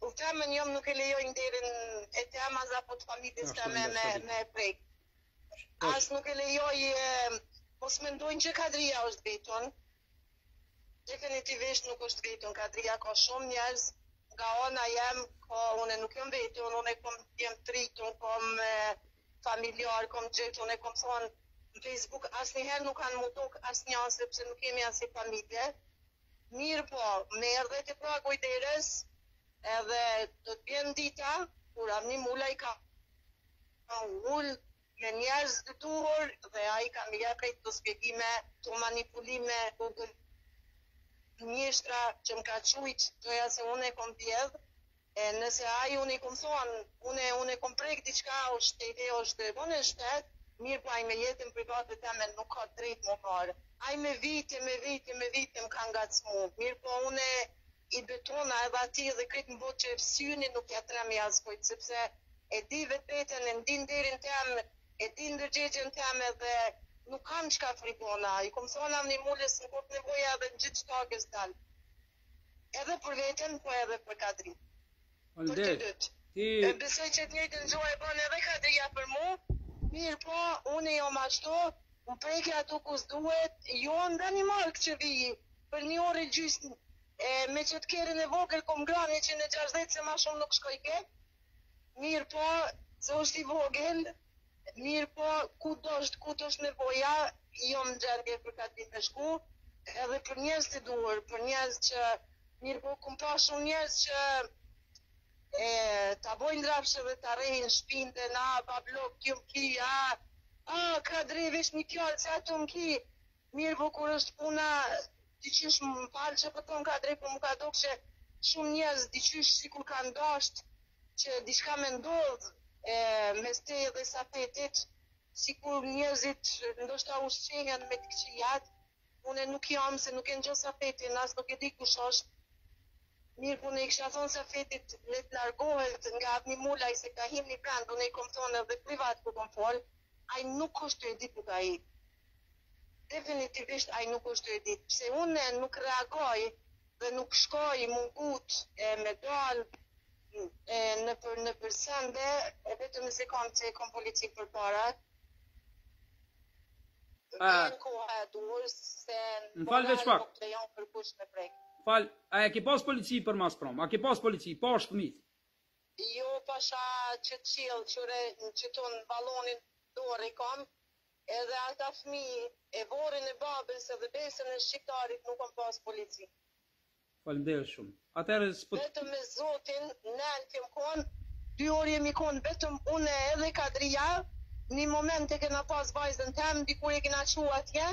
U temën jom nuk e lejojnë derin e temaz apo të familjes teme me prek. As nuk e lejoj, mos mendojnë që Kadria është vetën. Definitivisht nuk është vetën, Kadria ka shumë njerëz, nga ona jem, une nuk jam vetën, une jem trit, unë kom familjar, kom gjithë, une kom thonë në Facebook, asnjëherë nuk kanë munduk asnjë sepse nuk kemi as familje. Mirë po, me erdhe të pra kujderes, edhe do të bjen dita, kur Avni Mulaj ka ullë me njerëz të duhur dhe ai ka më jep të shpjegime, të manipulime, të njështra që më ka qujt, doja se unë e kom bjedh, nëse ai unë i kom thonë, unë e kom prek diçka është ide, është unë e shtet, mirë po ai me jetën private teme nuk ka drejt më parë. Ai me vite më ka ngacmu, mirë po unë i betona edhe ati dhe këtë në botë që e fsyni nuk ja tremi askojt, sepse e di vetën, e ndin derin tem, e di ndërgjegjen tem dhe nuk kam qka frikona. I kom thonë Avni Mulës në këtë nevoja dhe në gjithë shtakës dalë. Edhe për vetën, po edhe për Kadri. Për të dytë. Besoj që të njëjtën gjuhë e bën edhe Kadria për mu, mirë po, unë jom ashtu, më preke ato ku s'duhet, jo ndani mark që vijë, për një orë e gjysmë, me që të kere në vogël kom grani që në 60 se ma shumë nuk shkoj ke, mirë po, se është i vogël, mirë po, ku do është nevoja, jo më gjendje për Kadrin me shku, edhe për njerëz të duhur, për njerëz që, mirë po, kum pa shumë njerëz që ta bojnë drapshë dhe ta rejnë shpinë dhe na, pa blok, kjo më ki, Kadri, vesh një fjallë, se ato më ki, mirë po, kur është puna, diqysh më falë që pëton Kadri, po më ka do që shumë njerëz diqysh si kur kanë dasht që diçka me ndodhë mes te dhe Safetit, si kur njerëzit ndoshta ushqenjen me të këqijat, une nuk jam se nuk e në gjë Safetin, as nuk e di kush është. Mirë po ne i kisha thonë Safetit le të largohet nga Avni Mulaj se ka him një brand, une i kom thonë edhe privat ku kom folë, ai nuk është të edit nuk ai. Definitivisht ai nuk është të edit, pse une nuk reagoj dhe nuk shkoj mungut me dalë në përsende, vetëm se kom politik për para. Vjen koha e duhur se në falë veç pak. Nuk lejon për kush me prek. Fal, a e ke pas polici për mas prom? A ke pas polici, pa është fëmit? Jo, pasha që qilë, që tonë balonin dorë i kam, edhe ata fëmi e vorin e babës edhe besën e shqiptarit nuk kam pas polici. Faleminderit shumë. Atëherë vetëm me Zotin, nën kem konë, 2 orë jemi konë, vetëm une edhe Kadria, një moment e kena pas vajzën tem, dikur e kena qu atje,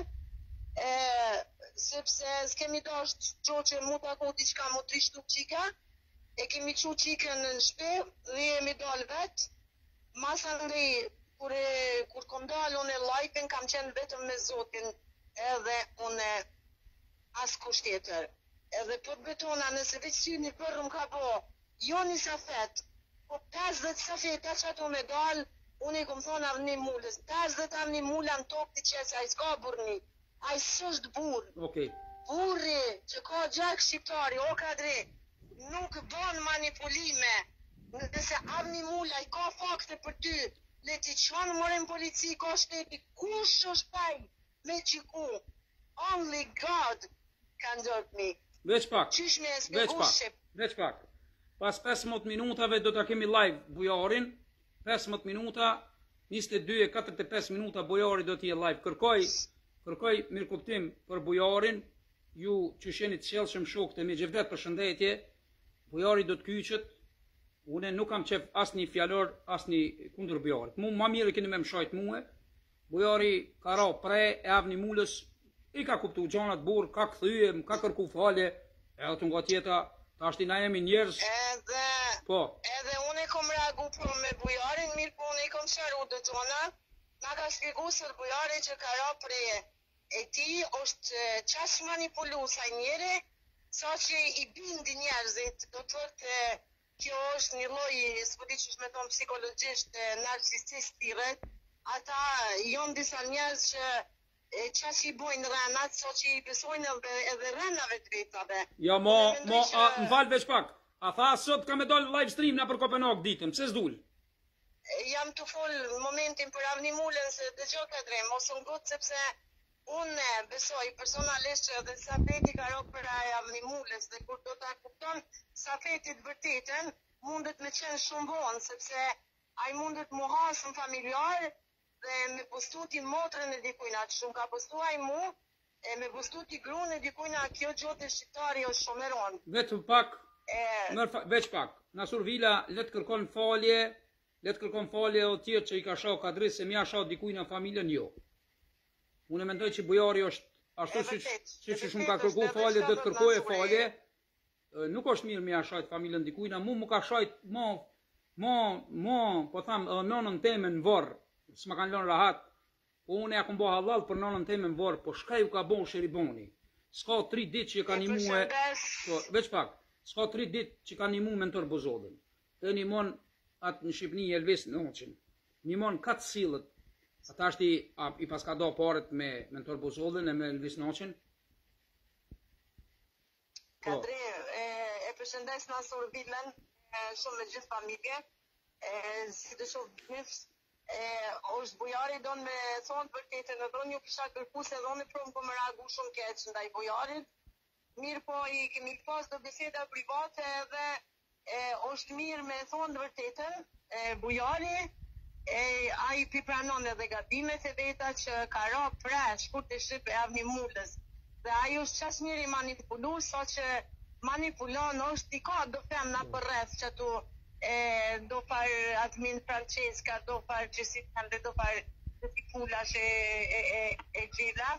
sepse s'kemi dasht gjo që mu tako diqka mu trishtu qika, e kemi qu qikën në shpe dhe jemi dal vet, masa ndri, kur kom dal une live-in, kam qenë vetëm me Zotin, edhe une as kusht tjetër. Edhe për betona nëse veç syni përë më ka po, jo një safet, po 50 safeta që ato me dal, unë i kom thonë Avni Mulës, 50 Avni Mula në tokë të qesë, a i s'ka burni, a i s'është burë. Okay. Burri që ka gjak shqiptari, o Kadri, nuk bën manipulime, nëse Avni Mula i ka fakte për ty, le ti qanë mërin polici, ka shteti, kush është taj me qiku, only God can judge me. Veç pak, veç pak. Pas 15 minutave do të kemi live bujarin, 15 minuta, 22:45 minuta bujari do t'je live. Kërkoj mirë kuptim për bujarin, ju që sheni të qelshëm shokët e mi Gjevdet për shëndetje, bujari do t'kyqet, une nuk kam qef as një fjallor, as një kundur bujarit. Mu ma mirë keni me më shajt muhe, bujari ka ra pre e Avni Mulës, i ka kuptu gjanat burë, ka këthyem, ka kërku falje, e atë nga tjeta, ta ashti na jemi njerës. Edhe unë e kom reagu për me bujarin, mirë po unë e kom sharu dhe tona, na ka shpjegu së bujari që ka ra pre e ti, është qash manipulu saj njere, sa që i bindi njerëzit, do të thotë kjo është një loj, s'po di që me tonë psikologjisht, narcisist tire, ata jonë disa njerëz që qa që i bojnë rënat, so që i besojnë edhe rënave të vetave. Ja, më falë veç pak. A tha sot ka me dal live stream na për Kopenhag ditën, pse s'dul? Jam të fol momentin për Avnimulën se dëgjoj Kadre, mos u ngut sepse unë besoj personalisht që edhe Safeti ka ro për Avnimulës dhe kur do ta kupton Safetit vërtetën, mundet me qenë shumë vonë sepse ai mundet mu hasën familjar dhe me postuti motrën e dikujna, që shumë ka postu ai mu, e me postuti gruan e dikujna, kjo gjote shqiptari është shumë e ronë. Vetëm pak, veç pak. Nasur Vila, let kërkon falje o tjerë që i ka shoh Kadri se mja shoh dikujna familjen jo. Unë mendoj që bujari është ashtu siç shumë ka kërku falje, do të kërkoje falje. Nuk është mirë mja shoh familjen dikujna, mu ka shoh po tham nonën teme në varr, s'ma kanë lënë rahat. Unë ja kom bo halal për nonën teme në varr, po shka ju ka bon Sheriboni. S'ka 3 ditë që ka nimue, veç pak, s'ka 3 ditë që ka nimu mentor Bozodin. Të nimon atë në Shqipni Elvis Noqin, nimon 4 silët. Ata është i paska do paret me mentor Bozodin e me Elvis Noqin. Kadri, e përshëndes Nasur Vilën, shumë me gjithë familje, si të shumë njëfës, është bujari donë me thonë vërtetën, edhe unë ju kisha kërku se dhone prumë po më reagu shumë keqë ndaj bujarit. Mirë po i kemi pas të biseda private edhe është mirë me thonë vërtetën, bujari, a i pipranon edhe gabimet e veta që ka ra presh kur të shqip e Avnimulës. Dhe ajo është qash njëri manipulu, sa që manipulon është i ka do femna për rreth që tu do far admin Francesca, do far Gjesikan dhe do far Fulash e Gjila.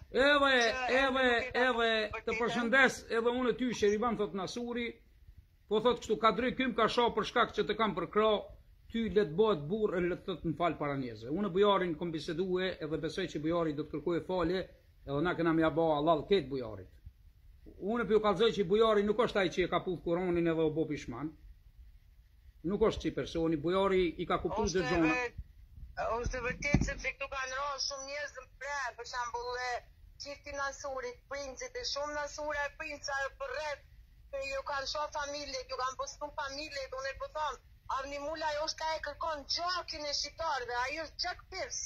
Edhe, të përshëndes edhe unë ty Sheriban thot Nasuri, po thot kështu Kadri kym ka shoh për shkak që të kam për krah, ty let bëhet burr e let thot më fal para njerëzve. Unë bujarin kom bisedue edhe besoj që bujari do të kërkojë falje, edhe na kena mja ba Allah ket bujarit. Unë për ju kalzoj që bujari nuk është ai që e ka puth Koronin edhe o bo pishman. Nuk është që personi, bujari i ka kuptu dhe gjona. Është vërtet sepse këtu kanë rrë shumë njerëz në pre, për shembull çifti Nasurit, princit e shumë Nasura e princa për rreth, që ju kanë shoh familje, ju kanë postu familje, unë po them, Avnimula ajo është ka e kërkon gjakin e shqiptarëve, ai është gjak pirs.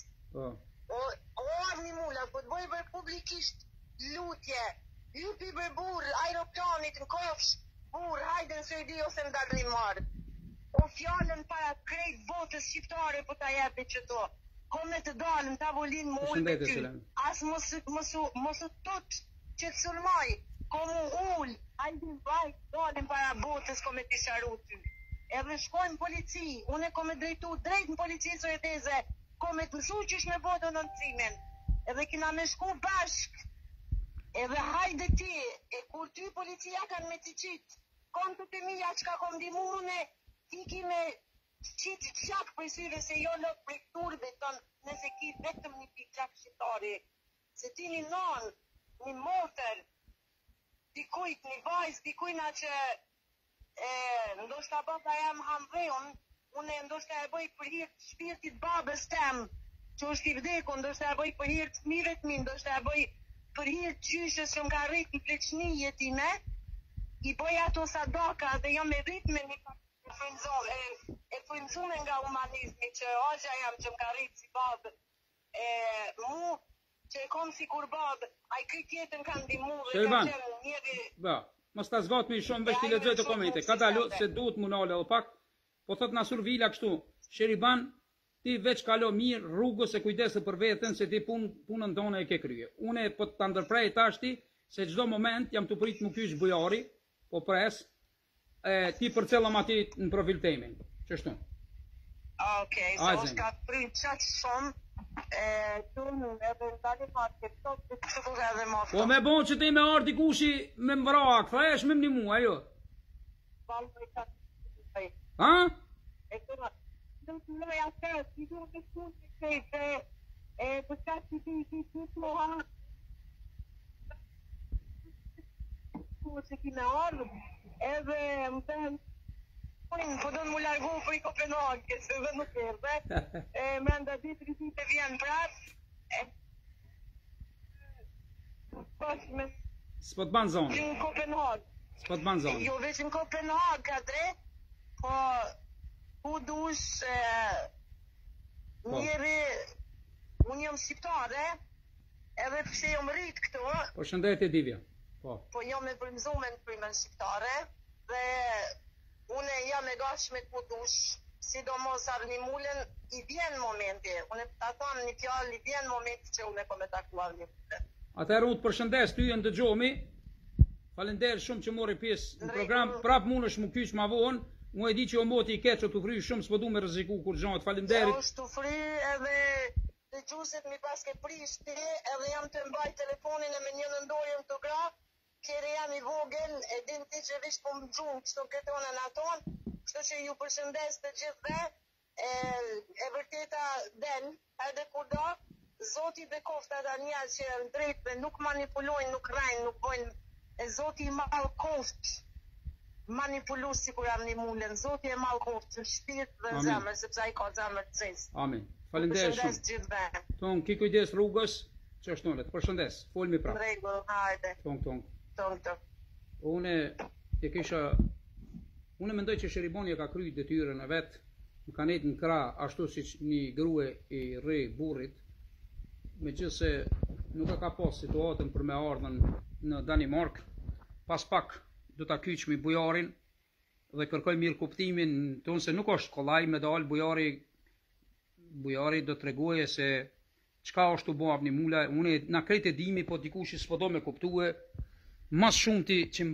O Avnimula, po të bëj për publikisht lutje, hypi për burr, aeroplanit në kofsh, burr, hajde në Suedi ose në Dallimar. O fjallën para krejt botës shqiptare po ta jepi që to. Kome të dalën tavolin më ullë me ty. As mos u tot që të sulmaj. Komu ullë, hajde vaj, dalën para botës kome të sharu ty. Edhe shkojnë polici, une kome drejtu drejt në polici suedeze, kome të mësu qysh me botë në nëncimin. Edhe kina me shku bashk. Edhe hajde ti, e kur ty policia kanë me të qitë, kontët e mija që ka kom dimune, ti ki me qitë qak për syve se jo lëk për turbe tonë nëse ki vetëm një pik qak shqiptari. Se ti një non, një motër, dikujt, një vajz, dikujna që ndoshta baba jam hamdheun, une ndoshta e bëj për hirtë shpirtit babës tem, që është i vdeku, ndoshta e bëj për hirtë fëmijëve mi, ndoshta e bëj për hirtë qyshës që m'ka rrit në pleqnije time, i bëj ato sadaka dhe jo me rrit me një e frymëzume nga humanizmi që hoxha jam që m'ka rrit si babë, mu që e kom si kur babë, a i këtë jetën kanë dimu dhe ka qenë njeri... Ba, mos ta zvatmi shumë veç t'i lexoj të komente, ka dalu se duhet më nale edhe pak, po thot Nasur Vila kështu, Sheriban, ti veç kalo mirë rrugës e kujdese për veten se ti punën tonë e ke krye. Une po të ndërprej tashti se çdo moment jam të prit më kysh bujari, po pres, ti përcellëm ati në profil temin, qështu? Okej, se është ka prit qatë shumë, tunë edhe në dali marke, të të edhe ma po me bon që ti me ardi kushi me mbra, këthajesh me mnimu, ajo? Ha? E këma, të të mëja tërë, si du të shumë të kejtë, të qatë që ti të moha, që ki me ardhë, edhe më të po do në mu largu për i Kopenhag, se dhe nuk erdhe, me nda ditë rritit e vjen prapë, pas me... S'po të banë zonë. Në Kopenhag, s'po të banë zonë. Jo veç në Kopenhag, ka drejt, po ku dush njeri, unë jam shqiptare, edhe pse jam rrit këtu, Po shëndetje Divja. po jam e frymëzuar në frymën shqiptare, dhe unë jam e gatshme ku dush, sidomos Arnimulen, i vjen momenti, unë ta tham një fjalë, i vjen momenti që unë po me taku Arnimulen. Atëherë unë të përshëndes, ty e ndëgjomi. Falender shumë që mori pjesë në program. Prap mund është më kyç ma vonë. Mu e di që o moti i keq që të fry shumë, s'po du me rreziku kur gjanët. Falenderit. Është të fry edhe dëgjuesit mi pas ke prishti, edhe jam të mbaj telefonin e me një nëndojën të gra, kere jam i vogël, e din ti që vish po më gjumë kështu ketonën aton, kështu që ju përshëndes të gjithve, e vërteta den, edhe kur do, Zoti dhe kofta Daniel që në drejtve nuk manipulojnë, nuk rajnë, nuk bojnë, e Zoti i malë koft, manipulu si kur Arnimulen, Zoti e malë koft në shpirt dhe në zemër, sepse ai ka zemër të cesë. Amin. Falenderit shumë. Përshëndes gjithve. Ton, ki kujdes rrugës, që është nële, të përshëndes, folmi prapë. Rregull, hajde. Ton. Unë mendoj që Sheriboni ka kryer detyrën e vet, në kanet në krah ashtu siç një grua i rre burrit, megjithse nuk e ka pas situatën për me ardhën në Danimark, pas pak do ta kyçmi bujarin dhe kërkoj mirë kuptimin tonë se nuk është kollaj me dal bujari do të tregoje se çka është të bëj Arnimula, unë na krejt e dimi, po dikush s'po do me kuptue, mas shumti që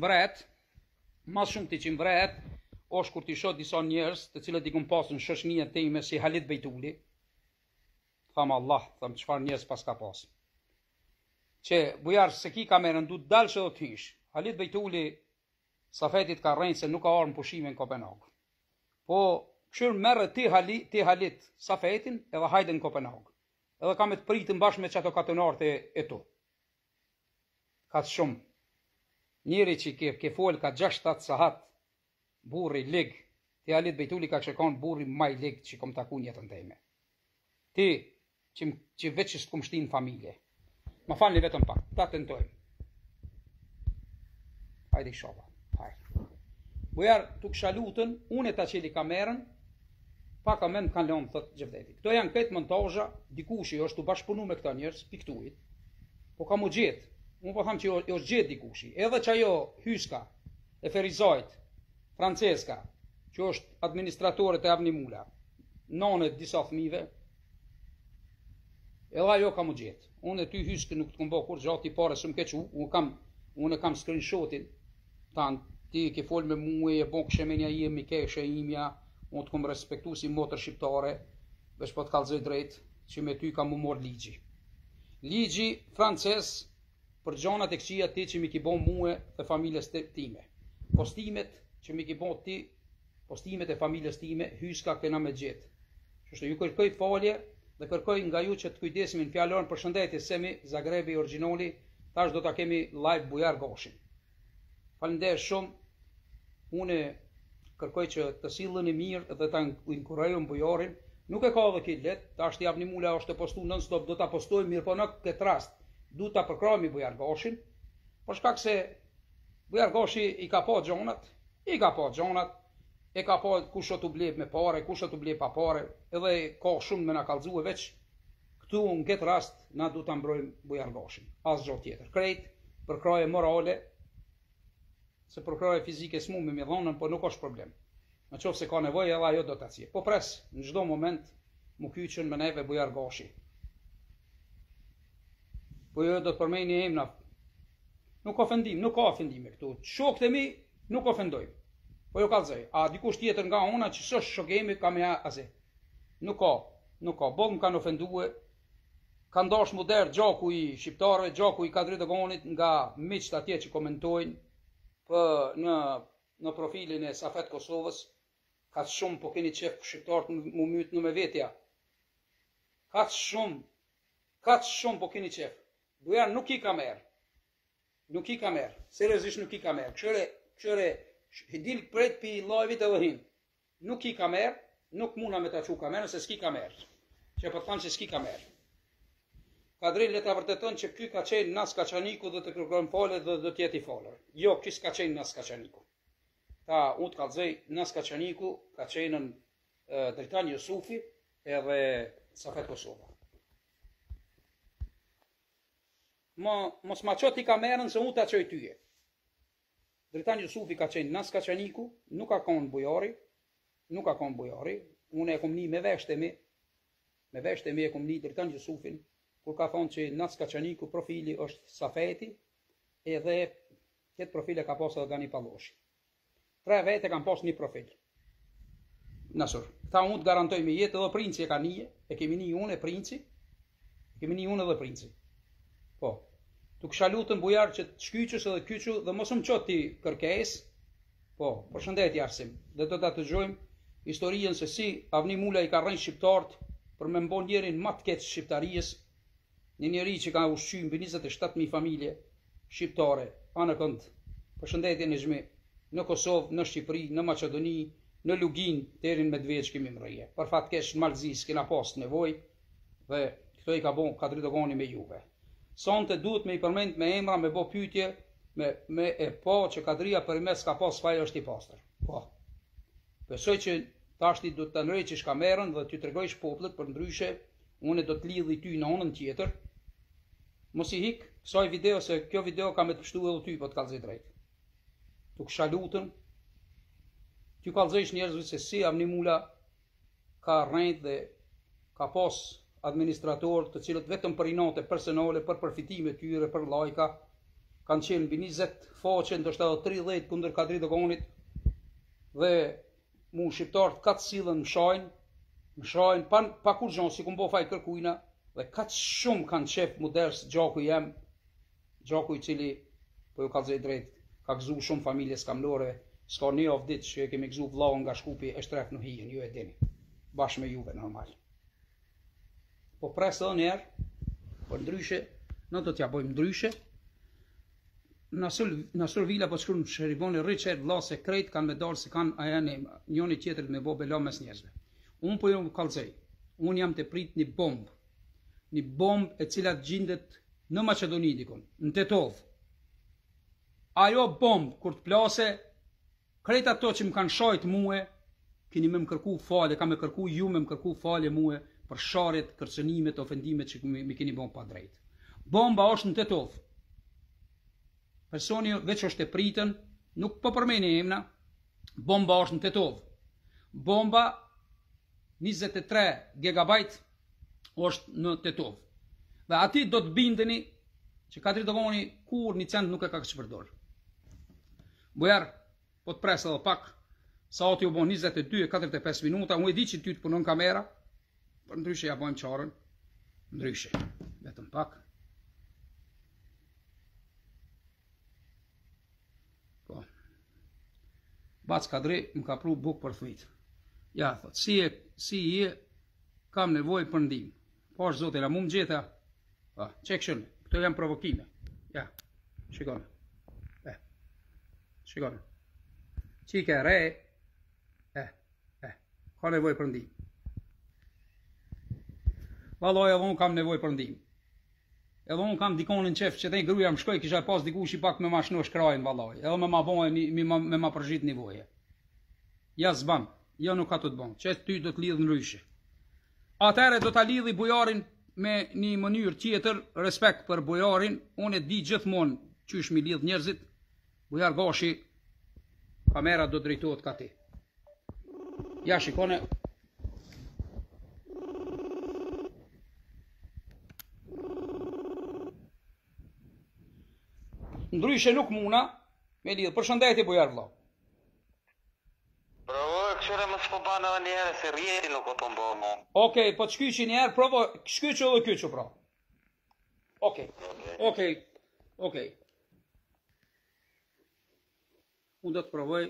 mbret, është kur t'i shoh disa njerëz, të cilët i kum pasur në shoqënia time si Halit Bejtuli. Tham Allah, tham çfarë njerëz pas ka pas. Që bujar se ki kamerën du të dalë që do të hysh. Halit Bejtuli Safetit ka rënë se nuk ka armë pushime në Kopenhag. Po këshur merre ti Halit Safetin edhe hajde në Kopenhag. Edhe ka me të pritën bashkë me çato katonartë e tu. Ka të shumë. Njëri që ke fol ka 6-7 sahat, burri lig, ti Halit Bejtuli ka shekon burri maj lig që kom taku njëtën teme. Ti, që veç që s'kom shti në familje. Ma falni vetëm pak, ta tentojmë. Hajde i shova, hajde. Bujar, tuk shalutën, unë e ta qeli kamerën, pak a mend kanë lënë thot Gjevdeti. Këto janë këtë montazha, dikushi është të bashkëpunu me këta njerëz, piktuit, po ka mu gjetë. Unë po tham që është gjetë dikushi. Edhe që ajo Hyska, e Ferizajt, Franceska, që është administratorët e Arnimula, nonet disa fëmive, edhe ajo ka mu gjetë. Unë e ty Hyskë nuk të këmbo kur gjati pare së më kequ, unë e kam screenshotin, tanë ti ke fol me mu e bon këshemenja i e mi keshe imja, unë të këmë respektu si motër shqiptare, veç po të kalzoj drejt, që me ty ka mu mor ligji. Ligji frances, për gjanat e këqia ti që mi ki bon muë dhe familjes time. Postimet që mi ki bon ti, postimet e familjes time, Hyska kena me gjithë. Kështu ju kërkoj falje dhe kërkoj nga ju që të kujdesim në fjallon për shëndetje Semi, Zagrebi, originali, tash do ta kemi live Bujar Goshin. Falenderoj shumë, une kërkoj që të silleni mirë dhe ta inkurajojmë bujarin, nuk e ka dhe këtë let, tash të Arnimula është të postu non-stop, do ta postoj mirë, po në këtë rast, du ta përkrami Bujar Goshin, për shkak se Bujar Goshi i ka pa gjonat, e ka pa kush të blep me pare, kush të blep pa pare, edhe ka shumë me na kallëzue veç, këtu në këtë rast, na du ta mbrojmë Bujar Goshin, as gjo tjetër. Krejt, për kraje morale, se për kraje fizike s'mu me dhonën, po nuk është problem. Në qofë se ka nevojë, edhe ajo do të atësie. Po pres, në çdo moment, mu kyqen me neve Bujar Goshi. Po jo do të përmeni emna. Nuk ka ofendime këtu. Shokët e mi nuk ofendojmë. Po jo kallëzoj. A dikush tjetër nga ona që s'është shokemi ka me aze. Nuk ka. Boll më kanë ofendue. Ka ndash muder gjaku i shqiptarëve, gjaku i Kadri Dogonit nga miqt atje që komentojnë në profilin e Safet Kosovës. Ka shumë po keni qef shqiptarët mu myt në me vetja. Ka shumë po keni qef. Bujar nuk i ka merë. Seriozisht nuk i ka merë. Këshire, dil prejt pi live-it edhe hin. Nuk i ka merë, nuk muna me ta qu kamerën se s'ki ka merë. Që po të thamë se s'ki ka merë. Kadri le ta vërteton që ky ka qenë Nas Kaçaniku dhe të kërkon falje dhe do të jetë i falur. Jo, ky s'ka qenë Nas Kaçaniku. Ta unë të kallëzoj Nas Kaçaniku ka qenë Dritan Jusufi edhe Safet Kosova. Mos ma qoti kamerën se unë ta qoj tyje. Dritan Jusufi ka qenë Nas Kaçaniku, nuk ka konë bujari, unë e kom ni me veshtemi e kom ni Dritan Jusufin, kur ka thonë që Nas Kaçaniku profili është Safeti, edhe këtë profile ka posë edhe Gani Palloshi. 3 vete kam posë një profil. Nasur, ta unë të garantoj me jetë edhe princi e ka nije, e kemi një unë e princi, kemi një unë edhe princi. Po, të kësha lutën bujar që të shkyqës edhe kyqu dhe mos më qoti kërkes, po, përshëndetje Arsim, dhe do të gjojmë historien se si Avni Mula i ka rrënë shqiptarët për me mbon njerin ma të ketë shqiptarijës, një njeri që ka ushqy mbi 27.000 familje shqiptare, anë kënd, përshëndetje në zhmi, në Kosovë, në Shqipëri, në Maqedoni, në Lugin, terin me dveç kemi mrëje. Për fat kesh në Malzi, s'kena pas nevoj, dhe këto i ka bon Kadri Dogani me juve. Sonte duhet me i përmend me emra, me bo pytje, me e po që Kadria për i mes ka pas faj është i pastër. Po. Besoj që tashti do të nërejqish kamerën dhe t'ju tregojsh poplet për ndryshe, unë do të lidhi ty në onën tjetër. Mos i hik, kësaj video se kjo video ka me të pështu edhe ty po të kallëzoj drejt. Tu kësha lutën, t'ju kallëzojsh njerëzve se si Avni Mula ka rrejt dhe ka pas administrator të cilët vetëm për inote personale, për përfitime tyre, për lajka, kanë qenë mbi 20 faqe, ndoshta edhe 30 kundër Kadri Doganit, dhe mu shqiptarët katë silën më shajnë, pa kur gjonë, si ku mbo faj kërkujna, dhe katë shumë kanë qef muders gjaku jem, gjaku i cili, po ju kallëzoj drejt, ka gëzu shumë familje skamlore, s'ka një of ditë që kemi gëzu vlau nga Shkupi e shtref në hijen, ju e dini, bashkë me juve normal. Po presë edhe njerë, për ndryshe, në do t'ja bojmë ndryshe, Nasur Vila po shkruan Sheriboni Richard vlla se krejt kanë me dalë se kanë ajani njëri tjetrit me bo bela mes njerëzve. Unë po ju kallëzoj. Unë jam të prit një bombë e cila gjendet në Maqedoni dikun, në Tetov. Ajo bombë kur të plase, krejt ato që më kanë shajt muë, keni me më kërku falje, ka me kërku ju me më kërku falje muë për sharjet, kërcënimet, ofendimet që mi keni bon pa drejt. Bomba është në Tetov. Personi veç është e pritën, nuk po përmeni emna, bomba është në Tetov. Bomba 23 gigabajt është në Tetov. Dhe ati do të bindeni që Kadri Dogani kur një cent nuk e ka kështë përdor. Bujar, po të presë edhe pak, sa ati u bon 22:45 minuta, unë e di që ty të punon kamera, për ndryshe ja bojmë qarën, ndryshe, vetëm pak. Bac Kadri më ka pru buk për thujtë. Ja, thot, si je, kam nevoj për ndim. Po është zote, la mu më gjitha. Qek shënë, këto janë provokime. Ja, shikone. Shikone. Qike re, ka nevoj për ndim. Valoj, edhe unë kam nevoj për ndim. Edhe unë kam dikonin qef që te gruja më shkoj, kisha pas dikush i pak me ma shnosh krajnë valoj. Edhe me ma bojë, me ma përgjit nivoje. Ja zban, ja nuk ka të të bon, që ty do të lidhë në ryshe. Atere do të lidhi bujarin me një mënyrë tjetër, respekt për bujarin, unë e di gjithmonë qysh mi lidhë njerëzit, bujar gashi, kamera do drejtohet ka ti. Ja shikone, ndryshe nuk muna me lidhë. Përshëndetje bujar vlau. Provoj këshire më s'po banë edhe njerë se rjeti nuk o të mbo mo. Okej, po të shkyqi njerë, provo, shkyqo edhe kyqo pra. Okej. Unë do të provoj,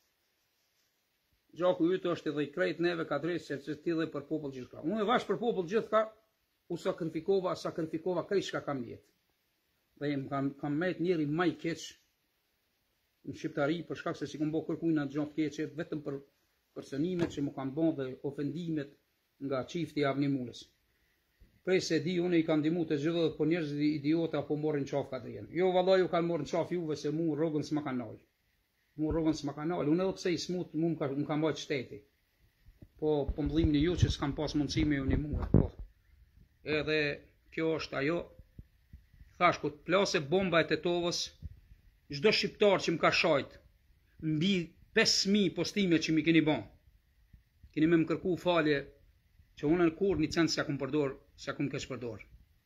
gjaku ytë është edhe i krejt neve Kadris që të t'i dhe për popull gjithka. Unë e vash për popull gjithka, u sakrifikova krejt shka kam jetë. Dhe jem kam met njeri maj keq në Shqiptari për shkak se si kom bo kërkujna gjatë keqet, vetëm për kërcënimet që mu kam bon dhe ofendimet nga qifti Avni Mulës. prej se di, unë i kam ndihmu të gjithë, po njerëzit idiota po morrin qafë ka drejën. Jo vallai ju kanë morën qafë juve se mu rrogën s'ma kanë nal. Mu rrogën s'ma kanë nal. Unë edhe pse i smut, mu më ka mbajt shteti. Po mbullimni ju që s'kam pas mundësi me ju ndihmu. Po. Edhe kjo është ajo. Thash ku të plase bomba e Tetovës, çdo shqiptar që më ka shajt mbi 5000 postime që mi keni bon. Keni me më kërku falje që unë në kur një cent s'ja kum përdor, s'ja kum kesh përdor.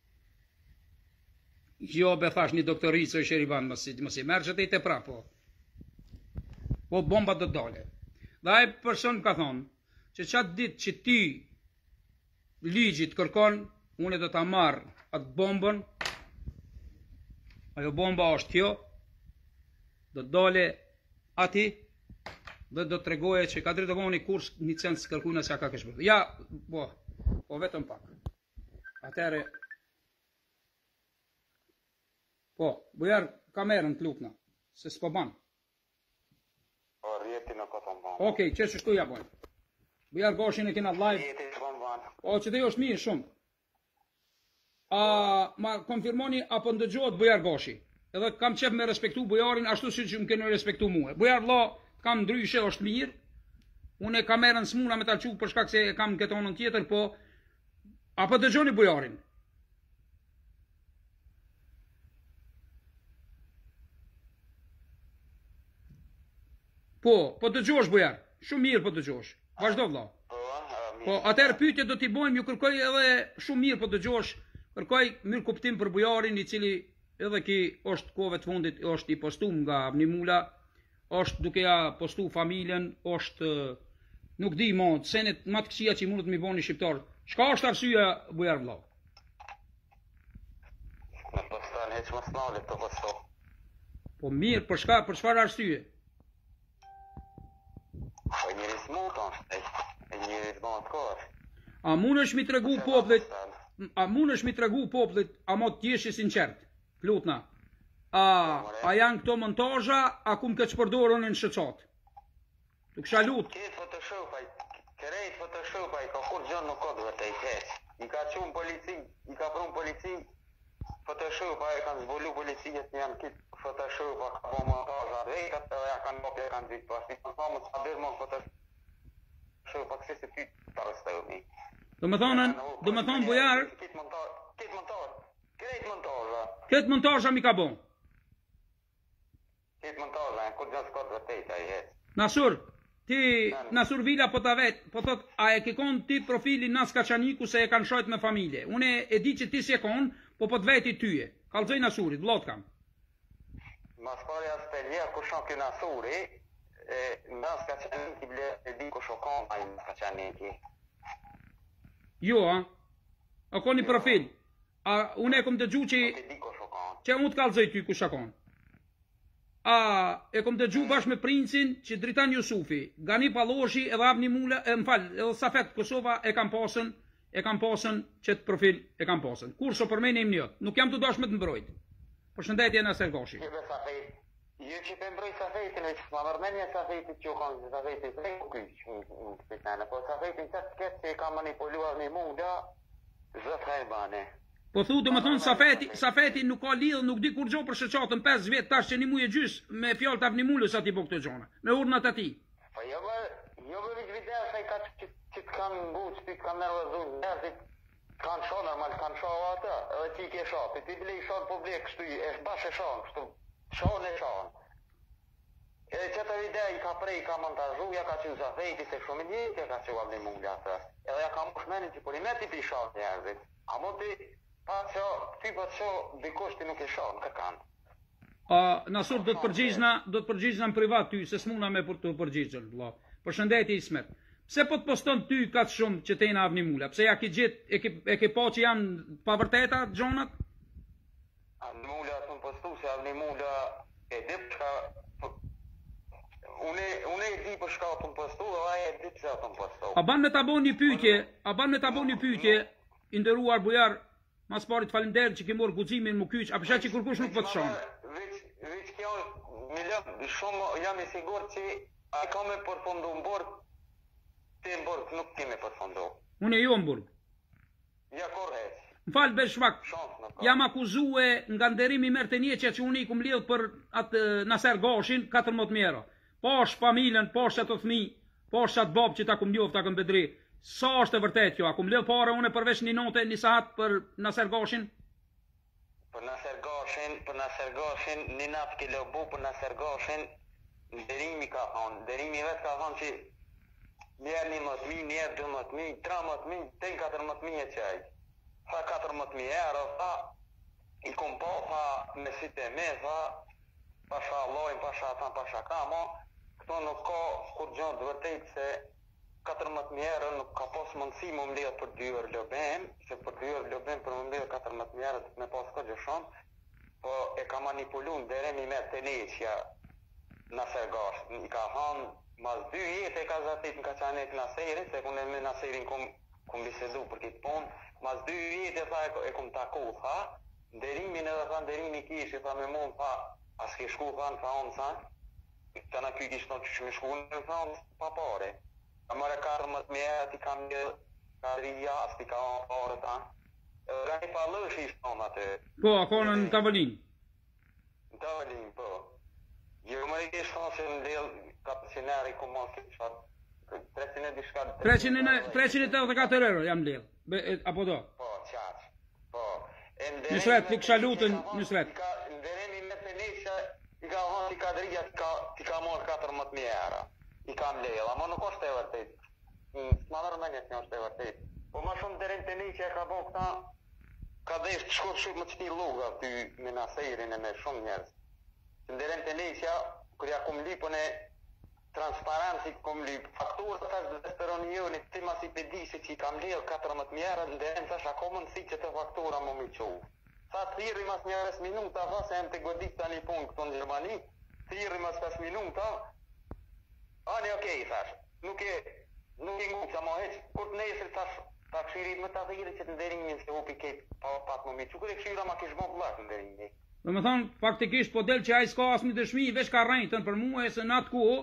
Jo, be thash një doktoricë e Sherivan, mos i merr që te pra, po. Po bomba do dale. Dhe ai person ka thonë, që qatë ditë që ti ligjit kërkon, unë do ta marr atë bombën, ajo bomba është kjo, do dale ati, dhe do të tregoje që ka drejtë të një kurs një cent s'kërkuna se ka kesh bërë. Ja, po vetëm pak. Atere, po, bujar kamerën të lupna, se s'po ban. Po, rjeti në këtëm ban. Okej, që shtu ja bojnë. Bujar Goshin e kena live. Rjeti në ban. O, që dhe jo është mirë shumë. Ma konfirmoni apo ndëgjohet bujar Goshi. Edhe kam qef me respektu bujarin ashtu si që më keni respektu mua. Bujar vlla, kam ndryshe është mirë. Unë e kamerën s'muna me ta qu për shkak se kam këtë onën tjetër, po apo dëgjoni bujarin. Po dëgjosh bujar. Shumë mirë po dëgjosh. Vazhdo vlla. Po atëherë pyetje do t'i bojmë, ju kërkoj edhe shumë mirë po dëgjosh. Kërkoj mirë kuptim për bujarin i cili edhe ki është kove të fundit, është i postum nga Avnimula, është duke ja postu familjen, është nuk di mo, senet më të këqija që i mundet mi boni shqiptar. Çka është arsyeja bujar vlla? Në postan heq më snalit të posto. Po mirë, për çfarë arsye? Po njëri smut është, e njëri s'ban të kohë. A mundesh mi tregu popullit, a mo të jesh i sinqert? Lutna. A janë këto montazha, a kum këtë përdorën në shëçat? Tu kisha lut. Këtë Photoshopaj, ka kur gjën nuk ka duhet e i keq. I ka qunë polici, i ka prun polici, Photoshopaj, kanë zbulu policijet një janë kitë Photoshopaj, ka po montazha rejkat, edhe ja kanë mopje, kanë zhitë pas. I kanë thamë, s'ka bërë mon Photoshopaj, kësi se ty të arrestëmi. Do me thonë bujar, këtë montazha mi ka bon. Këtë montazha, e kur gjën s'ka të vëtejta i heq. Nasur Vila po ta vet, po thot, a e kikon ti profilin Nas Kaçaniku se e kanë shojt me familje. Une e di që ti si e kon, po të veti tyje. Kallxoj Nasurit, vllot kam. Mas parja s'pelja ku shon kjo Nasuri, Nas Kaçaniki ble e di ku shokon a i Nas Kaçaniki. Jo, a? A ko një profil? A une e kom të gju që unë të kallxoj ty ku shokon. A e kom të gju bashkë me princin që Dritan Jusufi, Gani Palloshi edhe Avnimula, edhe Safet Kosova e kam pasën që të profil e kam pasën. Kurso për me njëm njët, nuk jam të dashme të mbrojt. Përshëndetje në Sergoshi. Ju që për mbroj Safetin, e që ma mërmenja Safetit që u kanë Safetit, e ku kyqë, po Safetin që të ketë që i ka manipulu Avnimula, zëtë hajbane. Po thu, do më thonë, Safeti nuk ka lidhë, nuk di kur gjo për shëqatën 5 vjetë tash që një muje gjysë me fjallë të Avnimullës ati po këtë gjona, me urnat ati. Po jo bërë një video se i ka që të kanë mbuq, që të kanë nervëzu, njerëzit kanë shonë, normal kanë shonë atë, edhe ti ke shonë, për ti bile i shonë po bile kështu, e bashkë e shonë, kështu, shonë e shonë. Edhe që të video i ka prej, i ka montazhu, ja ka që Safeti, se shumë njëtë, ja ka që Avnimullë atë, edhe ja ka mushmenin që për i meti për i shonë njerëzit. A mo ti ty po që dikush ti nuk e shonë, ka kanë. Nasur, do të përgjigjna në privat ty, se s'muna me për të përgjigjën, vlla. Përshëndetje Ismet. Pse po të poston ty katë shumë që te në Avnimula? Pse ja ki gjithë, e ke po që janë pavërteta, gjonat? Avnimula të më postu, se Avnimula e di përshka... Une e di përshka të më postu, dhe aje e di përshka të më postu. A ban me ta bon një pyetje, i nderuar bujar, mas parit falimderit që ke morë guximin më kyç, a përshka që kërkush nuk po të shonë? Veç kjo, shumë jam i sigur që a ka me përfundu në burg, ti në burg nuk ti me përfundu. Unë e jo në burg. Ja kur heq. Më falë Beshmak, jam akuzue nga nderimi Mertenjeqja që unë i kum lidh për atë Naser Gashin 14 euro. Pash familjen, pash ato fëmijë, pash atë bab që ta kum njoft ta kum bedri. Sa është e vërtet kjo? A kum lidh parë unë përveç një note një saat për Naser Gashin? Për Naser Gashin, një natë ke lobu për Naser Gashin, nderimi ka thonë, nderimi vetë ka thonë që njerë 11.000, njerë 12.000, 13.000, 14.000 e qaj. Tha 14.000 euro, tha, i kom po, tha, me si të me, tha, pasha lojnë, pasha than, pasha kamo, këto nuk ka kur gjonë të vërtejt se 14.000 euro nuk ka pos mundësi më mlidhë për 2 orë lobem, se për 2 orë lobem për më mlidhë 14.000 euro të me pos këtë gjëshon, po e ka manipulu në deremi me Teneqja Naser Gash, i ka thonë, mas 2 jetë e ka zatit në ka qanet Naserin, se kune me Naserin kum bisedu për kitë punë, mas 2 jetë e tha e kum taku, tha, nderimin edhe tha nderimi kish, tha me mund, tha, as ke shku, tha, në tha onë, tha, të na kuj kishë në që shme shku, në tha onë, pa pare. A mërë 14.000 euro ti kam një kadrija, as ti ka onë pare, ta. Ga një palësh ishtë onë atë. Po, akone në Tavëllin. Në Tavëllin, po. Jo më i kishë thonë se në delë kapësinari ku mos këtë qatë. 384 euro jam lidh. Apo do? Po, qaç. Po. Nusret, ti kisha lutën, Nusret. Nderemi me Teneqja, i ka thonë ti kadrija ti ka morë 14.000 euro. I kam lidh, ama nuk është e vërtet. S'ma nërmenjet një është e vërtet. Po ma shumë nderim Teneqja ka bo këta, ka desh të shkot shumë më qëti luga ty me Naserin e me shumë njerës. Nderim Teneqja, kërja kum lipën e transparenci kum lip, fakturë të tash dhe desperonioni, ti mas i pedi se që i kam lidh 14.000 euro, nderim tash ako mundësi që të faktura më mi qohu. Sa të thiri mas njërës minuta, tha se em të godit të një punë këto në Gjermani, thiri mas 5 minuta, ani okej, thash, nuk e ngu që ma heq, kur të nesër thash, ta këshirit më të thiri që të nderimin se hupi ketë pat më mi qohu, kur e këshira ma kish bon plak nderimin. Dhe më thonë, faktikisht po del që a i s'ka asë një dëshmi, veç ka rejtën për mua e se në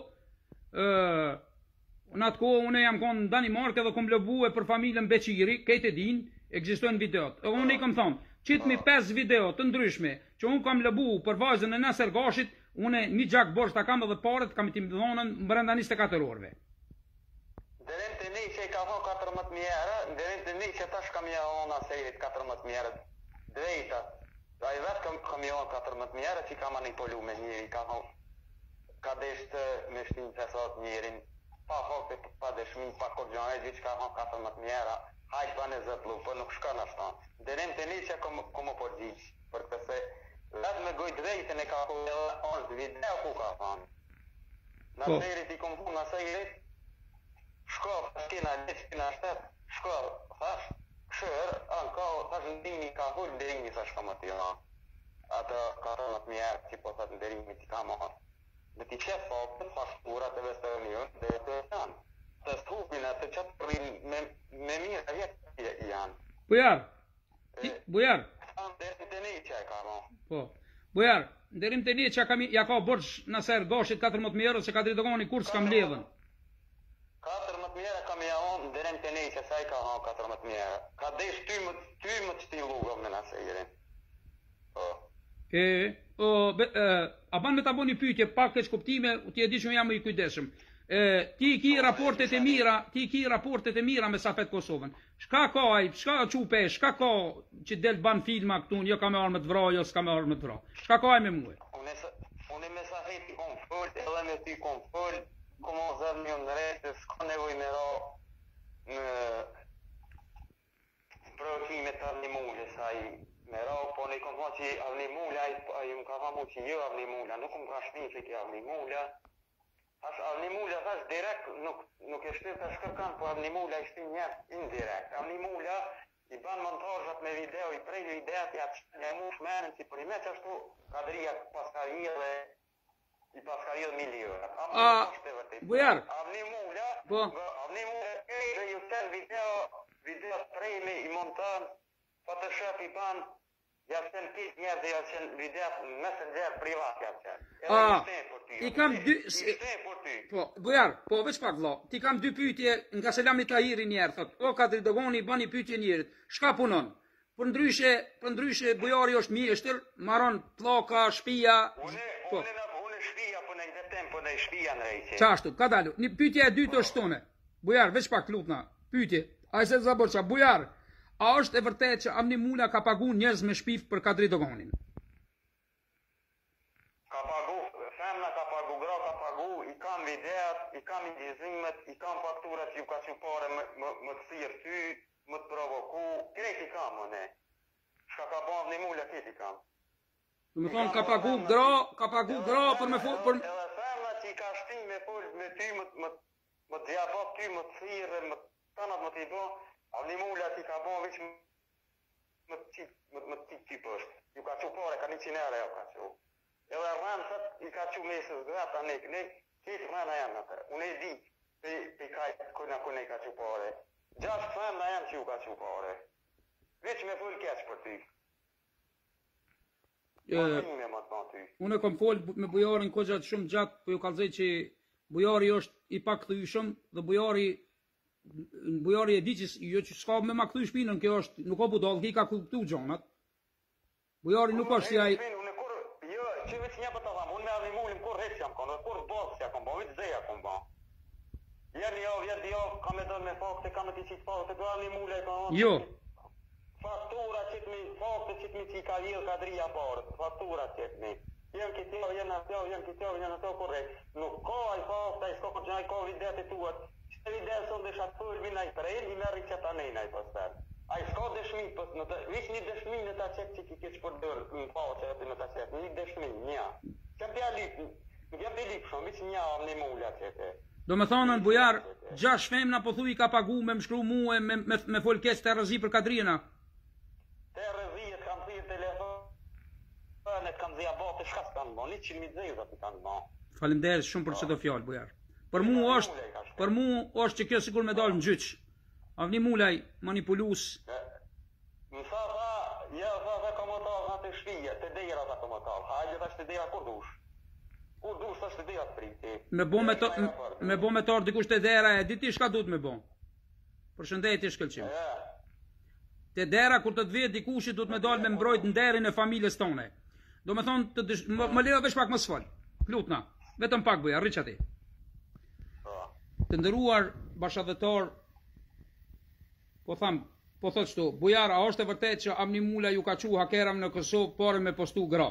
atë kohë une jam konë në Danimark edhe kom lëbue për familjen Beqiri, kejt e din, egzistojnë videot. Edhe une i kom thonë, qitmi 5 video të ndryshme, që unë kam lëbu për vazën e Naser Gashit, une një gjak borç ta kam edhe paret, kam i tim dhonën brenda 24 orëve. Nderim Teneqja i ka thonë 14.000 euro, nderim Teneqja tash kam ja thonë Naserit 14.000 euro, drejta. Da i vetë kam ja thonë 14.000 euro që i ka manipulu me njëri, ka thonë, ka deshtë me shtinë të sot njërin, pa hokët, pa deshmin, pa korgjonet, gjithë ka thonë 14.000 euro, hajtë banë e zëplu, për nuk shka në shtanë. Nderim Teneqja kom o përgjithë, për këse, vetë me gojtë drejtën e ka thonë, është video ku ka thonë. Naserit i kom thonë, Naserit, shko, s'kina leqë, s'kina shtetë, shko, thash, këshër, anka, thash ndimi ka hullë, nderimi thash ka më t'i thonë. Atë 14.000 euro që po thash nderimi t'i ka marë. Dhe ti qëtë faktë, fakturat e Vesteronion dhe të janë. Të stupin atë qëtë përrin me mirë e jetë janë. Bujar, Bujar. Nderim Teneqja e ka mo. Po, Bujar, nderim Teneqja ja ka borç Naser Gashit 14.000 euro se ka drejtogoni kur s'kam lidhën. 14.000 euro kam ja onë, nderim Teneqja sa i ka honë 14.000 euro. Ka desh ty më qëti lugëm në Naserin. Po. A ban me ta bo një pyetje pak keq kuptime, ti e di që jam i kujdesshëm. Ti ki raportet e mira me Safet Kosovën. Shka ka ai, shka çupe, shka ka që del ban filma këtu, jo ka me armë të vrojë, s'ka me armë të vrojë. Shka ka ai me mua? Unë me Safet i kom fol, edhe me ty kom fol, kom o zërë një në rejtë, s'ka nevoj me ra në provokime të një mullë, sa i me ra, po në i kom thonë që avni mullë, a ju më ka thonë mu që jo avni mullë, nuk më ka shpinë që ki avni mullë, as avni mullë, thash direkt, nuk e shpirë të shkërkan, po avni mullë i shpinë njerë indirekt. Avni mullë i ban montajat me video, i prej videat, i atë një mu shmenën, që për i me që ashtu kadrija paskaria dhe i paskaria dhe milionet. Bujar, avni mullë, dhe ju ten video prej me i montan, Photoshop i ban, jam qenë pit njerë dhe jam qenë videat messenger privat jam qenë. I kam dy... Po, Bujar, po veç pak vlo, ti kam dy pyetje nga Selami Tahiri njerë, thot, o Kadri Dogoni, bani pyetje njerit, shka punon? për ndryshe bujari është mjeshtër, maron pllaka, shtëpia. Unë shtëpia po në temp po në shtëpia në rejtë. Çashtu, ka dalë. Një pyetje e dytë është tonë. Bujar, veç pak lutna. Pyetje. Ai se zaborça, bujar. A është e vërtetë që Avni Mula ka pagu njerëz me shpif për Kadri Doganin? Ka pagu, femna ka pagu, gra ka pagu, i kam videat, i kam indjezimet, i kam fakturat që ju ka qupare më të thirë ty, më të provoku, krejt i kam, ne. Shka ka bo Avni Mula, krejt i kam. Do të thonë ka pagu gra për me fol për edhe femna që i ka shti me fol me ty, më të zjabot ty, më të thirë, më tanat më t'i bo, Avni Mula ti ka bo veç më të qip është. Ju ka qupare, ka 100 euro jo ka qu. Edhe rëmësat i ka qu mesës grata ne qëtë rëna janë atë. Unë e di pe kajtë kone i ka qupare. 6 femna janë që ju ka qupare. Veç me full keq për ty. Unë kom fol me bujarin kohë shumë gjatë, po ju kallëzoj që bujari është i pakthyeshëm dhe bujari e di që jo që s'ka me ma kthy shpinën, kjo është nuk ka budall, ki ka kuptu gjonat. Bujari nuk është si ai. Jo, që veç një për të dhamë, unë me Avni Mulin kur rec jam konë, kur boks jam konë, veç zeja konë ba. Vjerë javë, ka me dënë me fakte, ka me t'i qitë fakte, të Avni Mulin ka onë. Jo. Faktura fakte qitmi që i ka vjellë kadria parë, faktura qitmi. Jenë kitjavë, jenë ato, korrekt. Nuk ka aj fakte, aj s'ka që aj ka videt e tuat. Qëtë videt son dhe shatë pëllë, i prejnë, i merri që ta nejnë aj pasër. Aj s'ka dëshmi, vish një dëshmi në ta qetë që ki keq për dërë, në faqe në ta qetë, një dëshmi, një. Qëm pja lipë, nuk jam për lipë shumë, vish një Avni Mula qetë. Do me thonën, bujar, 6 femna po thuj ka pagu me më shkru muë, me fol keq të rëzi për Kadriena. Të rëzijet kam thirë telefonet, kam zia bote, shka s'kanë bo, 100.000 zezat i kanë bo. Falemderit shumë për çdo fjalë, bujar. Për mu është që kjo sikur me dalë në gjyq. Avni Mulaj, manipulus. Më tha, ka më talë në të shpije, të dera ta ka më talë. Hajde ta shtë dera kur dush. Kur dush ta shtë dera të priti. Me bo me torë dikush të dera e diti shka duhet me bo. Përshëndetje shkëlqim. Të dera kur të të vjetë dikushi duhet me dalë me mbrojt në derin e familjes tone. Do me thonë, më leo vesh pak më sfal. Plutna, vetëm pak buja, rri qati. Të ndëruar bashkëdhetar, po thot shtu, bujar, a është e vërtet që Avni Mula ju ka qu hakeram në Kosovë, pare me postu gra?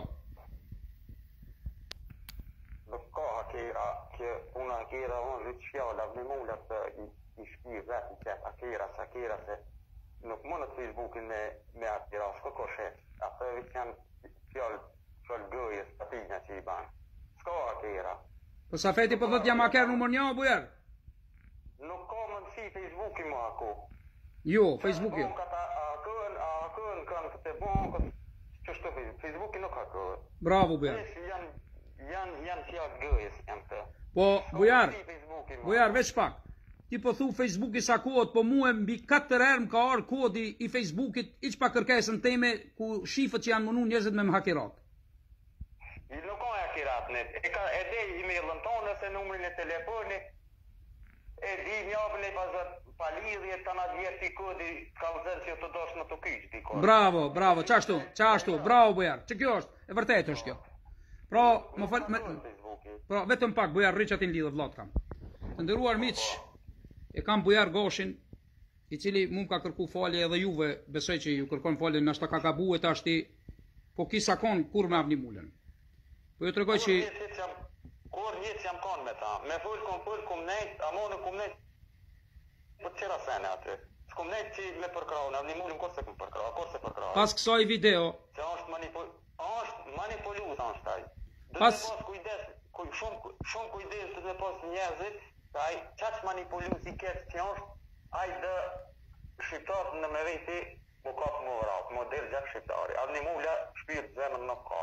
Nuk ka hakera, që puna hakera, unë rritë fjallë, Avni Mula të i shpirë vetë në qëtë hakera, se nuk më në Facebookin me hakera, s'ko koshet, atë vëtë janë fjallë gëjës, patinja që i banë. S'ka hakera. Po sa feti po thot jam haker numër 1, bujar? Nuk ka mundësi Facebooki më ako. Jo, Facebooki. A kënë kanë të bon, që shtë Facebooki nuk hakën. Bravo, bujar. Janë fjallë gëjës, janë të. Po, bujar, veç pak. Ti po thu Facebooki sa kohët, po mu e mbi 4 herë më ka arë kodi i Facebookit, iq pa kërkesën teme ku shifët që janë mënu njerëzit me më hakerat. Nuk ka hakerat, e dhe e-mailën tonë, se numrin e telefoni, e di njavën e palidhje, të nga djerë t'i kodi, ka vëzën që të doshë në të kyqë t'i kodi. Bravo, qashtu, bravo bujar, që kjo është, e vërtet është kjo. Pra, vetëm pak, bujar, rriqatin lidhë vlat kam. Të ndëruar miq, e kam bujar Goshin, i cili mu ka kërku falje edhe juve, besoj që ju kërkon falje, nashta ka gabu e tashti, po kisa kon kur me Avni Mulën. Po ju të regoj që... Kur njëtë jam konë me ta, me full kum nejt, a monë kum nejt, po të qera sene aty. S'kum nejt që me përkrau, në Avni Mulën kur se kum përkrau, Pas kësaj video... Se është manipulus, është taj. Dhe Pas... me pas kujdes, shumë kujdes dhe me pas njerëzit, qaq manipulus i ketë që është, dhe shqiptarët në me veti, mu ka të më vrat, model gjak shqiptari. Avni Mula shpirë zemën nuk ka.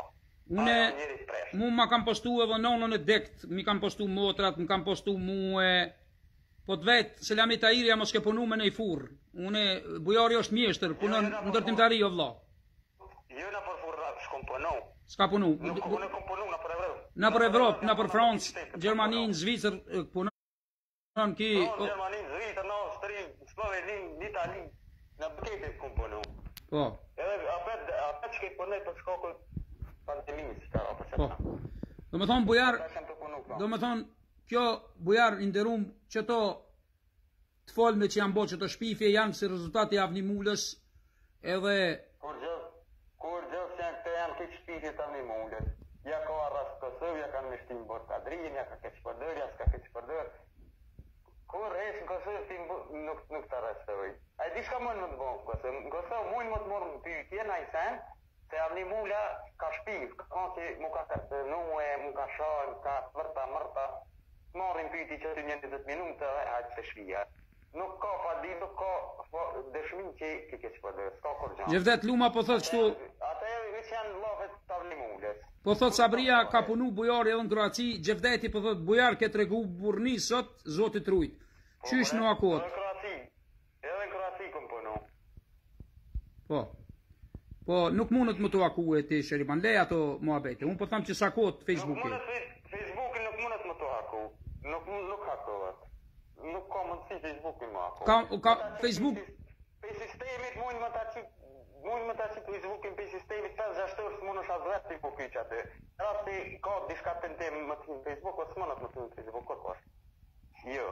Mu ma kam postu edhe nonën e dekt, mi kam postu motrat, mi kam postu muë, po të vetë, Selami Tahirja mos ke punu me nej furë. Une, bujari është mjeshtër, punën në ndërtimtari o vla. Jo në për furrat, s'kom punu. S'ka punu. Unë kom punu në për Evropë. Në për Evropë, në për Francë, Gjermanin, Zvicër, punon ki... Gjermanin, Zvicër, në Austri, Slovenin, Itali, në bëkete kom punu. Po. Edhe apet që ke punoj për shkakun pandemisë, apo çfarë? Po. Do më thonë bujar, do më thonë, kjo bujar i nderuar që to të folme që janë bo që të shpifje janë si rezultati avnimulës edhe... Kur gjë se janë këtë shpifje të avnimulës, ja ka arras Kosovë, ja kanë mishtim bërë kadrin, ja ka këtë shpërdër, ja s'ka këtë shpërdër. Kur esh në Kosovë nuk të arrestoj. A di shka mund më të bënë Kosovë? Në Kosovë mund më të morë më pyetje në ajsen, se avnimula ka shpif, ka që mu ka kërcënue, mu ka shajnë, ka mërta, marrin pyetje që të një 20 minuta dhe hajtë se shvija. Nuk ka fadi, nuk ka dëshmin që ke këtë shpërdër, s'ka kur gjanë. Gjevdet Luma po thot kështu... Ate që janë lafet të avnimulës. Po thot Sabria ka punu bujari edhe në Kroaci, Gjevdeti po thot bujar ke tregu burni sot, zotit rujt. Qysh në akot? Edhe në Kroaci këm punu. Po. Po nuk mundet më të akue ti Sheriban, lej ato muhabete. Unë po tham që sakot Facebooki. Facebooki nuk mundet më të aku. Nuk hakohet. Nuk ka mundësi Facebooki më ako. Ka Facebook... Pe sistemit mund më ta qitë Facebookin pe sistemit 5-6 orë s'mon është azret të i po kyq atë. Rasti ka diska të në temë më të në Facebook, o s'monat më të në Facebook, këtë është. Jo.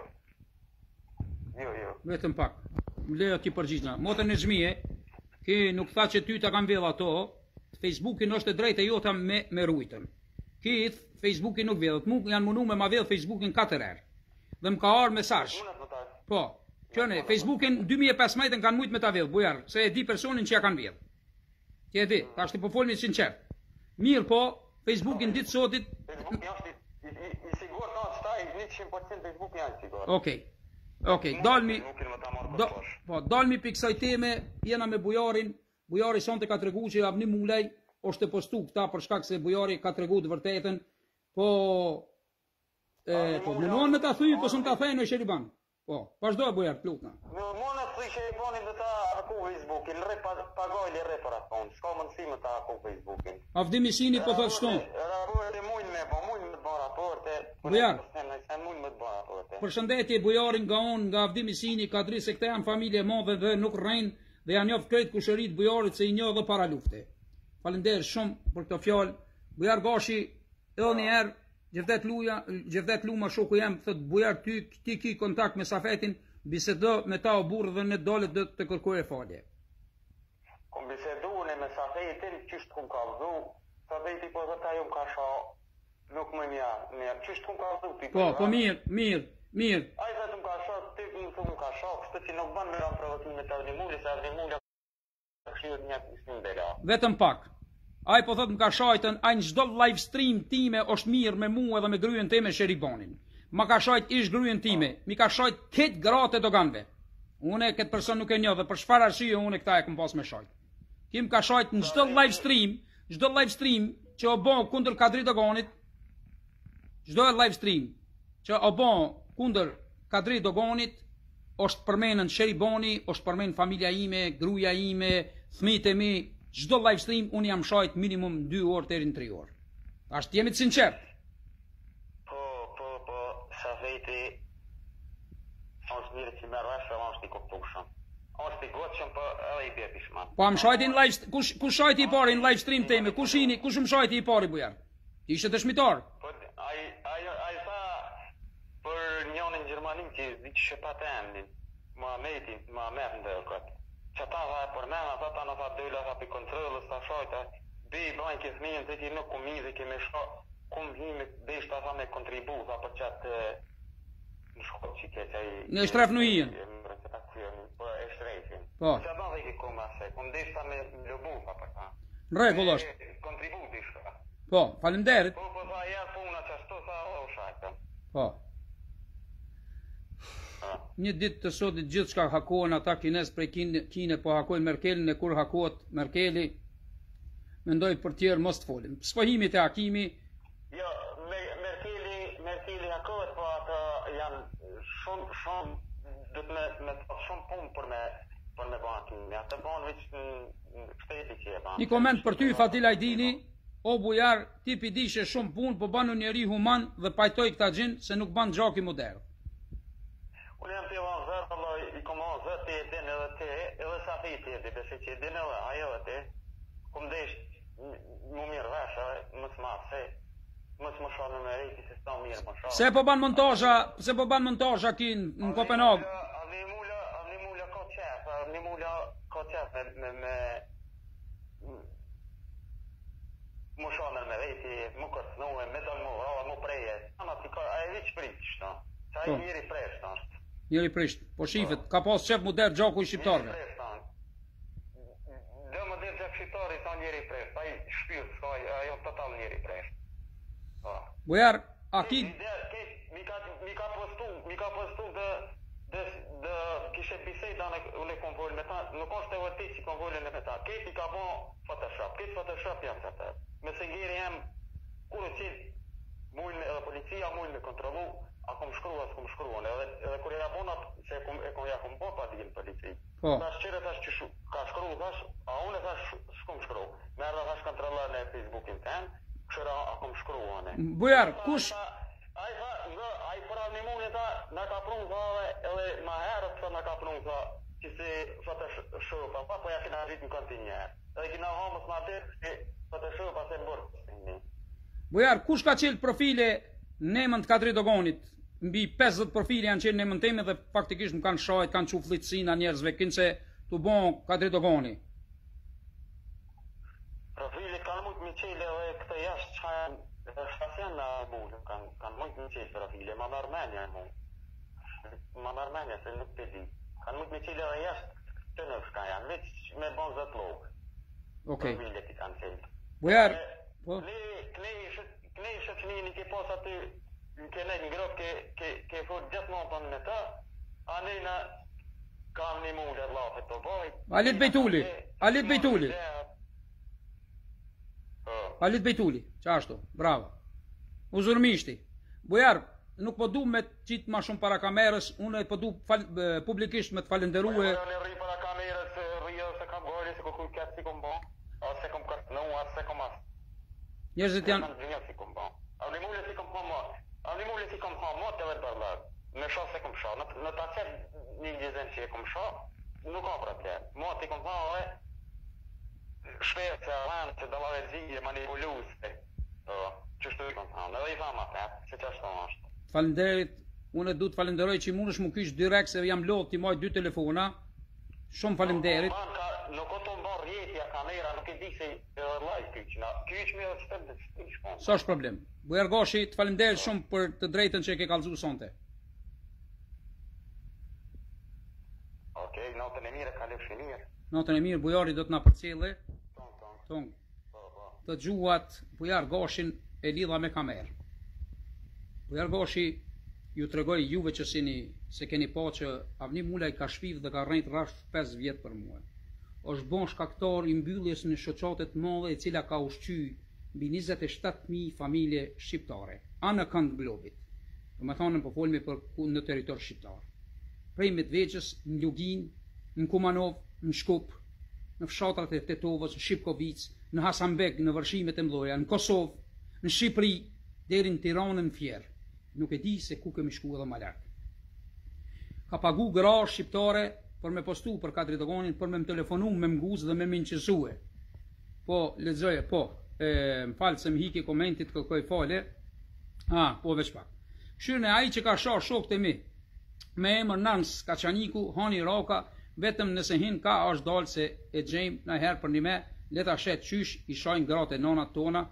Vetëm pak. Lejo ti përgjigja. Motën e xhmije, ki nuk tha që ty ta kam vjedh ato, Facebookin është e drejtë e jota me rujtën. Ki Facebookin nuk vjedhët, mu janë munu me ma vjedh Facebookin 4 herë. Dhe më ka arë mesazh. Po, qëne, Facebookin 2015 kanë mujtë me ta vjedh, bujar, se e di personin që ja kanë vjedh. Ti e di, ta është të po folmi sinqert. Mirë po, Facebookin ditë sotit... Facebookin është i sigur ka të staj, 100% Facebookin janë sigur. Okej, dalmi për kësaj teme, jena me bujarin, bujari sonte ka tregu që avni mulej, është të postu këta për shkak se bujari ka tregu të vërtetën, po mundohen me ta thuj, po së më ta thejnë në Sheriban. Po, vazhdo e bujar, plutna. Mune të thuj Sheribanin dhe ta aku Facebookin, pagojli re për akon, s'ka mundësi me ta aku Facebookin. Avdi Misini po thot shton. Raporte mujnë me të bërë raporte. Bujar. Mujnë me të bërë raporte. Përshëndetje bujarin nga unë, nga Avdi Misini, ka dri se këta janë familje madhe dhe nuk rrejnë dhe janë njoftë krejt kusherit bujarit se i njohë dhe para lufte. Falenderë shumë për këto fjalë. Bujar Gashi, edhe një herë, Gjevdet Luma shoku jam, thët bujar ti ki kontakt me Safetin, bisedo me ta o burë dhe ne dolet dhe të kërkoj e falje. Kom bisedu me Safetin, qështë kum ka vëzu, Safeti po dhe ta ju më ka sha, nuk më mirë, qështë kum ka vëzu ti? Po mirë. Aj dhe të më ka sha, ti më ka sha, kështë që nuk banë me ramë provokime të avnimulli, se avnimulli këshirë një pisnim dhe la. Vetëm pak. Ai po thot më ka shajtën, ai në çdo live stream time është mirë me mua edhe me gryën time Sheribanin. Ma ka shajt ish gryën time, mi ka shajt këtë gratë e doganve. Unë këtë person nuk e njoh dhe për çfarë arsye unë këta e kam pas me shajt. Kim ka shajt në çdo live stream që o bën kundër Kadri Doganit, çdo live stream që o bën kundër Kadri Doganit është përmenën Sheribani, është përmenën familja ime, gruaja ime, fëmijët e mi. Çdo live stream unë jam shajt minimum 2 orë deri në 3 orë. Ashtë jemi të sinqert. Po, Safeti është mirë që me rrasë, është i koptushëm. është i goqëm, po edhe i bje pishman. Po më shajti në live, kush shajti i pari në live stream teme, kush më shajti i pari bujar? Ti ishte dëshmitar? Po, ai tha për njënin Gjermanin që di që shëpat e emnin, Muhammed në dhe këtë. Që ta dha e për mena, ta në tha dojla, tha për kontrolës, ta shajta, bi i bajnë këtë minjën, të ti nuk kumë i dhe keme shka, kumë hime, dhe ishta tha me kontribu, tha për qatë në shkot që ke që i... Në shtref në hijen? Po, e shtrefin. Po. Që ta dhe i kumë ase, kumë dhe ishta me lëbu, tha për ta. Në regull është. Kontribu dhe ishta. Po, falenderit. Po, tha, ja puna që ashtu, tha, o shajta. Po. Një ditë të sotit gjithë shka hakohen ata kines prej Kine po hakojnë Merkelin e kur hakohet Merkeli mendoj për tjerë mos të folim. Spahimit e hakimi... Jo, Merkeli hakohet, po ata janë shumë, dhe me të shumë punë për me bankimi. Ata banë veç në shteti që e banë. Një koment për ty, Fatil Ajdini, o bujar, ti pidishe shumë punë, po banu njeri human dhe pajtoj këta gjinë se nuk banë gjaki modern. Unë jam të vanzër, Allah I kom vanzër të jedin edhe te, edhe sa të jetë jedi, besë që jedin edhe ajo edhe te, kom desh më mirë vesha, mësë marse, mësë më shonë në rejti, se sta mirë më shonë. Se po ban montazha ki në Kopenhag? Avni mula ka qef me më shonë në rejti, më kërcnuhe, me do më vrava, më preje. Ana ti ka, a e vi që pritë shta, që a I njëri presht ashtë. Njëri prisht, po shifet, ka pas qef mu der gjaku I shqiptarve. Dhe më der gjak shqiptari sa njëri presht, a I shpyrë, s'ka, ajo total njëri presht. Bujar, a ki... Mi ka postu dhe kishe bisejda në konvolë me ta, nuk është e vërti si konvolën me ta. Keti ka bon Photoshop, keti Photoshop janë se të. Me se njëri jem, kur e qilë, mujnë edhe policia, mujnë me kontrolu, a kom shkrua, s'kom shkrua, edhe kur e abonat, se e kom bo pa digin polici. Thash qire thash që ka shkru, thash, a unë e thash s'kom shkru. Merda thash kontrola në Facebookin ten, këshera a kom shkrua ne. Bujar, kush... A I pra një mund e ta, në ka prunë thave, edhe ma herët sa në ka prunë tha, që si Photoshop, pa ja kina rritë në konti njerë. Edhe kina homës në atër, që Photoshop se mbërë. Bujar, kush ka qilë profile nemën të Kadri Dogonit? Mbi 50 profile janë qilë nemën teme dhe faktikisht më kanë shajt, kanë qu flitësina njerëzve, kinë që të bon Kadri Dogoni. Profile kanë mujtë mi qilë edhe këte jashtë që janë shtasjen në mullë, kanë mujtë mi qilë profile, ma nërmenja mu. Ma nërmenja se nuk të di. Kanë mujtë mi qilë edhe jashtë të në shka janë, veç me bon zët logë. Profile ti kanë qilë. Bujar, po? Këne ishë që një ke pos aty, këne një gropë ke fut gjithë montën me ta, a nëjna kam një mullë e lafet të bojt. Alit Bejtuli, Alit Bejtuli. Alit Bejtuli, qashtu, bravo. Uzurmishti. Bujar, nuk po du me qitë ma shumë para kamerës, unë po du publikisht me të falenderue. Unë rri para kamerës, rri se kam gori, se kuj këtë si kom bon, a se kom kërtënu, a se kom as. Njerëzit janë... si kom bon. A një mulle si kom ha mot edhe të bërlar. Me sho se kom sho. Në ta qëtë një gjizem që e kom sho, nuk ka problem. Mot i kom ha edhe, shpetë se avanë që dalave zhije manipuluse, qështu I kom thamë, edhe I thamë atë, që që ashtu është. Falenderit, unë du të falenderoj që I mund është më kysh direkt se jam lodh t'i maj 2 telefona, shumë falenderit. Nuk o të mbar rjetja kamera, nuk e di se live kyqna, kyqmi edhe qëtër dhe qëtë I shponë. Sa është problem. Bujar Goshi, të falenderit shumë për të drejten që e ke kalzu sonte. Okej, natën e mire, kalifsh e mirë. Natën e mirë, Bujari do të na përcjellë. Të gjuhat Bujar Goshin e lidha me kamerë. Bujar Goshi ju tregoj juve që se keni pa që Avni Mulaj ka shpiv dhe ka rrejt rrash 5 vjetë për mua. Është bon shkaktar I mbylljes në shoqatet mëdhe e cila ka ushqy mbi 27.000 familje shqiptare, anë kënd globit. Do me thonë po folmi për në territor shqiptar. Prej Medveçës, në Lugin, në Kumanov, në Shkup, në fshatrat e Tetovës, në Shqipkovic, në Hasanbek, në vërshimet e mloja, në Kosovë, në Shqipëri, deri në Tiranën në Fjerë. Nuk e di se ku kemi shku edhe ma lartë. Ka pagu gra shqiptare për me postu për Kadri Dogonin, për me më telefonu, me më guzë dhe me më nëqësue. Po, lexoje, po, më falë se më hiki komentit kërkoj fale. Po veç pak. Shyrën e aji që ka shokët e mi, me emër Nans Kaçaniku, Hani Raka, vetëm nëse hin ka është dalë se e gjejmë në herë për një me, leta shetë qysh I shajnë gratë e nonat tona,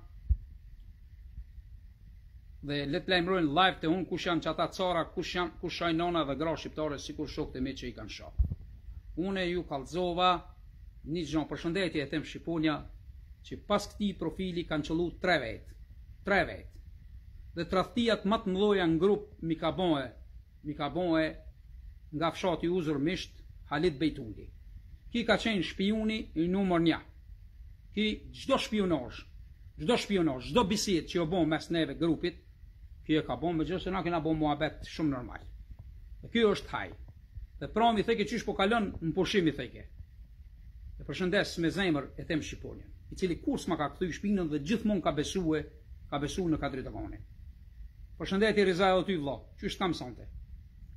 dhe letë lajmërojnë live të unë kush janë që ata cara, kush shajnë nona dhe gra shqiptare, si kur shokët e mi që I kanë shah. Une ju kalzova, një gjënë përshëndetje e tem Shqiponia, që pas këti profili kanë qëllu 3 vetë. Dhe tradhtijat më të mdoja në grupë mi ka bonë nga fshati Uzurmisht, Halit Bejtuli. Ki ka qenë shpioni I numër 1. Ki gjdo shpionazh, gjdo bisit që jo bon mes neve grupit, ki e ka bon me gjë se na kena bon muhabet shumë normal. Dhe kjo është haj. Dhe prami theke qysh po kalon në pushim I theke. Dhe përshëndes me zemër e tem Shqiponien, I cili kur s'ma ka kthy shpinën dhe gjithmonë ka besu në Kadri Dogonin. Përshëndetje Rizaj o ty vlla, qysh kam sonte?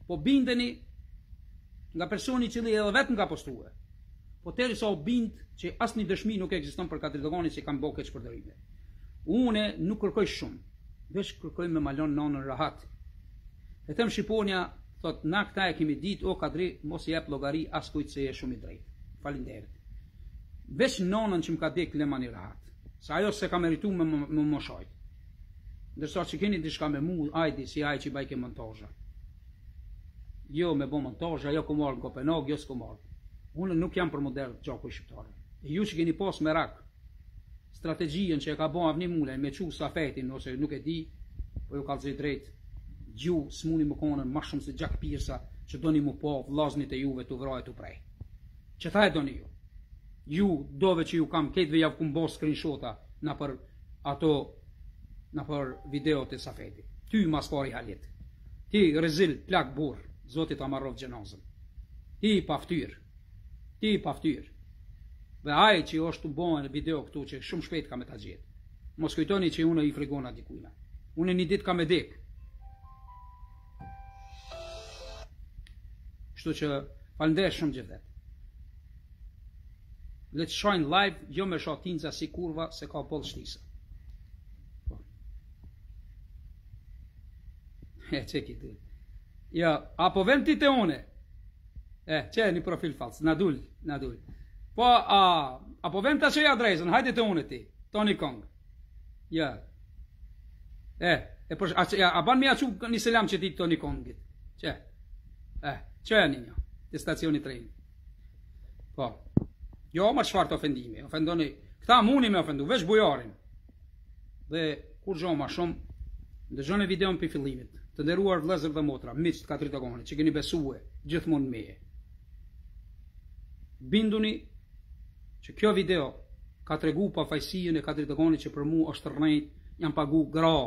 po bindeni nga personi i cili edhe vetëm ka postue. Po teri sa o bind që asnjë dëshmi nuk ekziston për Katri Dogoni që kanë bërë keq përdorime. Unë nuk kërkoj shumë, veç kërkoj me malon nonën rahat. E them Shqiponia, thot na këta e kemi ditë, o Kadri, mos i jep llogari askujt se je shumë i drejtë. Faleminderit. Veç nonën që më ka dek lemani rahat. Sa ajo se ka meritu me moshoj. Ndërsa që keni diçka me mu, ajdi si aj që i bajke montazha. Jo me bo montazha, jo ku marrë në Kopenhag, jo s'ku marrë. Unë nuk jam për model gjaku i shqiptarë. E ju që keni pas merak, strategjien që e ka bo Avni Mulej me qu Safetin, ose nuk e di, po ju kalëzit drejt, gju s'muni më konën ma shumë se Gjak Pirsa, që doni mu po vlaznit e juve të vrajt të prej. Që tha e doni ju? Ju dove që ju kam ketve javë kum bo screenshota na për ato, na për video të Safetit. Ty mas pari halit. Ti rezil plak burr, Zotit amarrov gjenazën. Ti paftyr. Ti paftyr. Dhe ai që është të bojnë video këtu që shumë shpejt ka me ta gjetë. Mos kujtoni që unë i fregona dikujna. Unë një ditë ka me dek. Kështu që falenderoj shumë gjithë vetë. Le të shojnë live, jo me shotinca si kurva se ka poll shtisa. Çeki ti. Ja, apo vend ti te une. Që një profil fals, na dul. Po, apo vend ta që adresën, hajde te une ti, Tony Kong. Ja. A ban mi a që një selam që ti Tony Kongit. Që? Që e një, të stacioni treni. Po, jo, ma qëfar të ofendimi, ofendoni, këta muni me ofendu, veç bujarin. Dhe, kur gjo ma shumë, ndëgjone videon për fillimit, të nderuar vëllezër dhe motra, miqt Katri Dogoni, që keni besue, gjithmonë meje. Binduni, që kjo video ka tregu pa fajsijën e Katri Dogoni që për mu është rrejt, jam pagu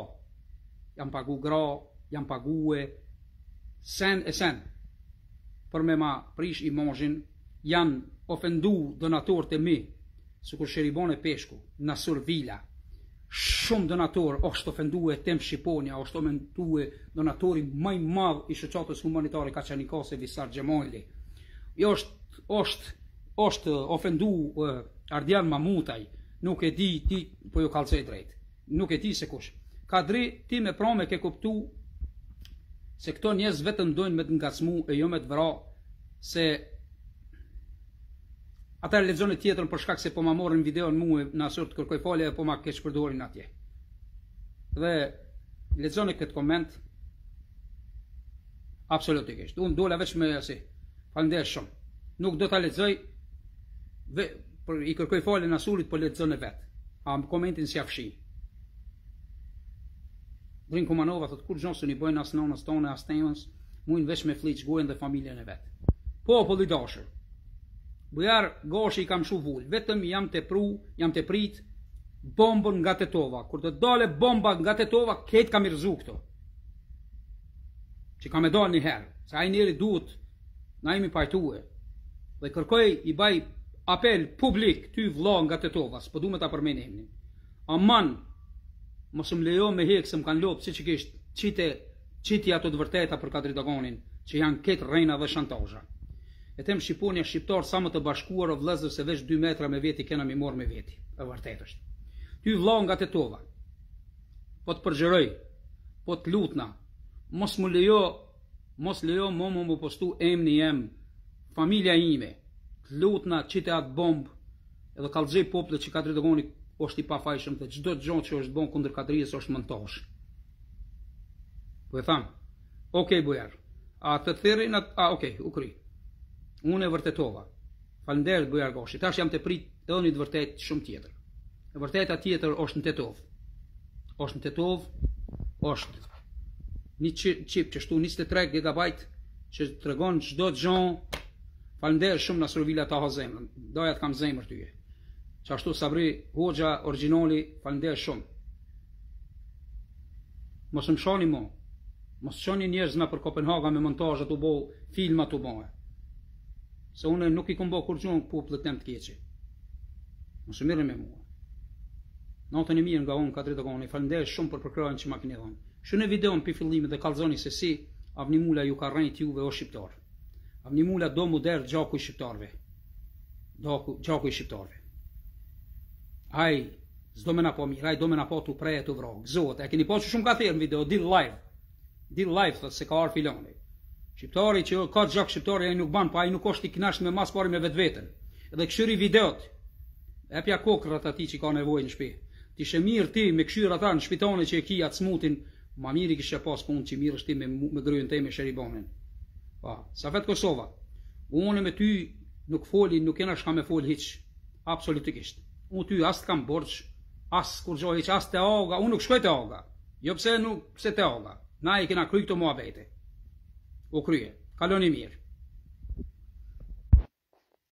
gra, jam pague sen e sen, për me ma prish imazhin, janë ofendu donatorët e mi, së kur Sheribone Peshku, Nasur Vila, shumë donator është ofendu e tem Shqiponia, është ofendu e donatori maj madh i shoqatës humanitare Kaçanikase Visar Gjemojli. është ofendu Ardian Mamutaj, nuk e di ti, po ju kalcoj drejt, nuk e di se kush. Kadri, ti me prome ke kuptu se këto njerëz vetëm dojnë me të ngacmu e jo me të vra, se ata lexoni tjetrën për shkak se po ma morën videon mua në asur të kërkoj falje e po ma keq përdorin atje. Dhe lexoni këtë koment absolutikisht. Unë dola veç me asi. Falenderoj shumë. Nuk do ta lexoj i kërkoj falje në asurit, po lexon e vet. Komentin si afshi. Drin Kumanova thot kur gjonsu i bojnë as nonës tonë as temës, mujnë veç me fliq gojën dhe familjen e vet. Populli dashur. Bujar Goshi i kam shu vull, vetëm jam të prit bombën nga Tetova. Kur të dole bomba nga Tetova, ketë kam i rëzu këto. Që kam e dole një herë, se ai njeri duhet, na imi pajtue. Dhe kërkoj i baj apel publik ty vlla nga Tetova, s'po du me ta përmeni emnin. Aman, mos më lejo me hekë se më kanë lopë, si që kishtë qiti ato të vërteta për Katri Dogonin, që janë ketë rejna dhe shantazha. E them Shqiponia shqiptar sa më të bashkuar o vëllezër se veç 2 metra me veti kena mi morë me veti. E vërtet është. Ty vlla nga Tetova, po të përgjëroj, po të lutna, mos lejo më postu emni jem, familja ime, të lutna qite atë bombë, edhe kallëzoj popullet që Katri Dogoni është i pafajshëm dhe çdo gjë që është bon kundër Katrijës është montazh. Po e tham, okej bujar, a të thirin, okej, u kry. Unë e vërtetova. Falenderoj bujar Goshi. Tash jam të prit edhe një të vërtet shumë tjetër. E vërteta tjetër është në Tetov. Është një chip që shtu 23 GB që tregon çdo gjë. Falenderoj shumë na Survila ta ha zemrën. Doja të kam zemër tyje. Qashtu Sabri Hoxha origjinali, falenderoj shumë. Mos më shoni mo. Mos shoni njerëz na për Kopenhaga me montazhe të bëu filma të bëu. Se unë nuk i kom bo kur gjonë popullet tem të keqe. Mos mirë me mua. Natën e mirë nga unë Katri Dogoni, falenderoj shumë për përkrajën që ma keni dhënë. Shune videon për fillimit dhe kallëzoni se si Avnimula ju ka rrejt juve o shqiptar. Avnimula do modern gjaku i shqiptarve. Gjaku i shqiptarve. Aj, s'do me na po mirë, aj do me na po t'u preje t'u vrog. Zot, e keni po që shumë ka thirë në video, dil live. Dil live, thot, se ka arë filoni. Shqiptari që ka gjak shqiptari, aj nuk ban, pa aj nuk është i knasht me mas pari me vetë vetën. Edhe këshyri videot, epja kokrat ati që ka nevoj në shpi. Ti shë mirë ti me këshyr ata në shpitone që e ki atë smutin, ma mirë i kështë pas punë që mirë është ti me gryën te me shëribonin. Pa, sa vetë Kosova, unë me ty nuk foli, nuk jena shka me foli hiq, absolutikisht. Unë ty as të kam borç, as kur gjoj hiq, as të aga, unë nuk shkoj të aga. Jo pse nuk pse të aga. Na i kena kry këto mua bete. O krye, kaloni mirë.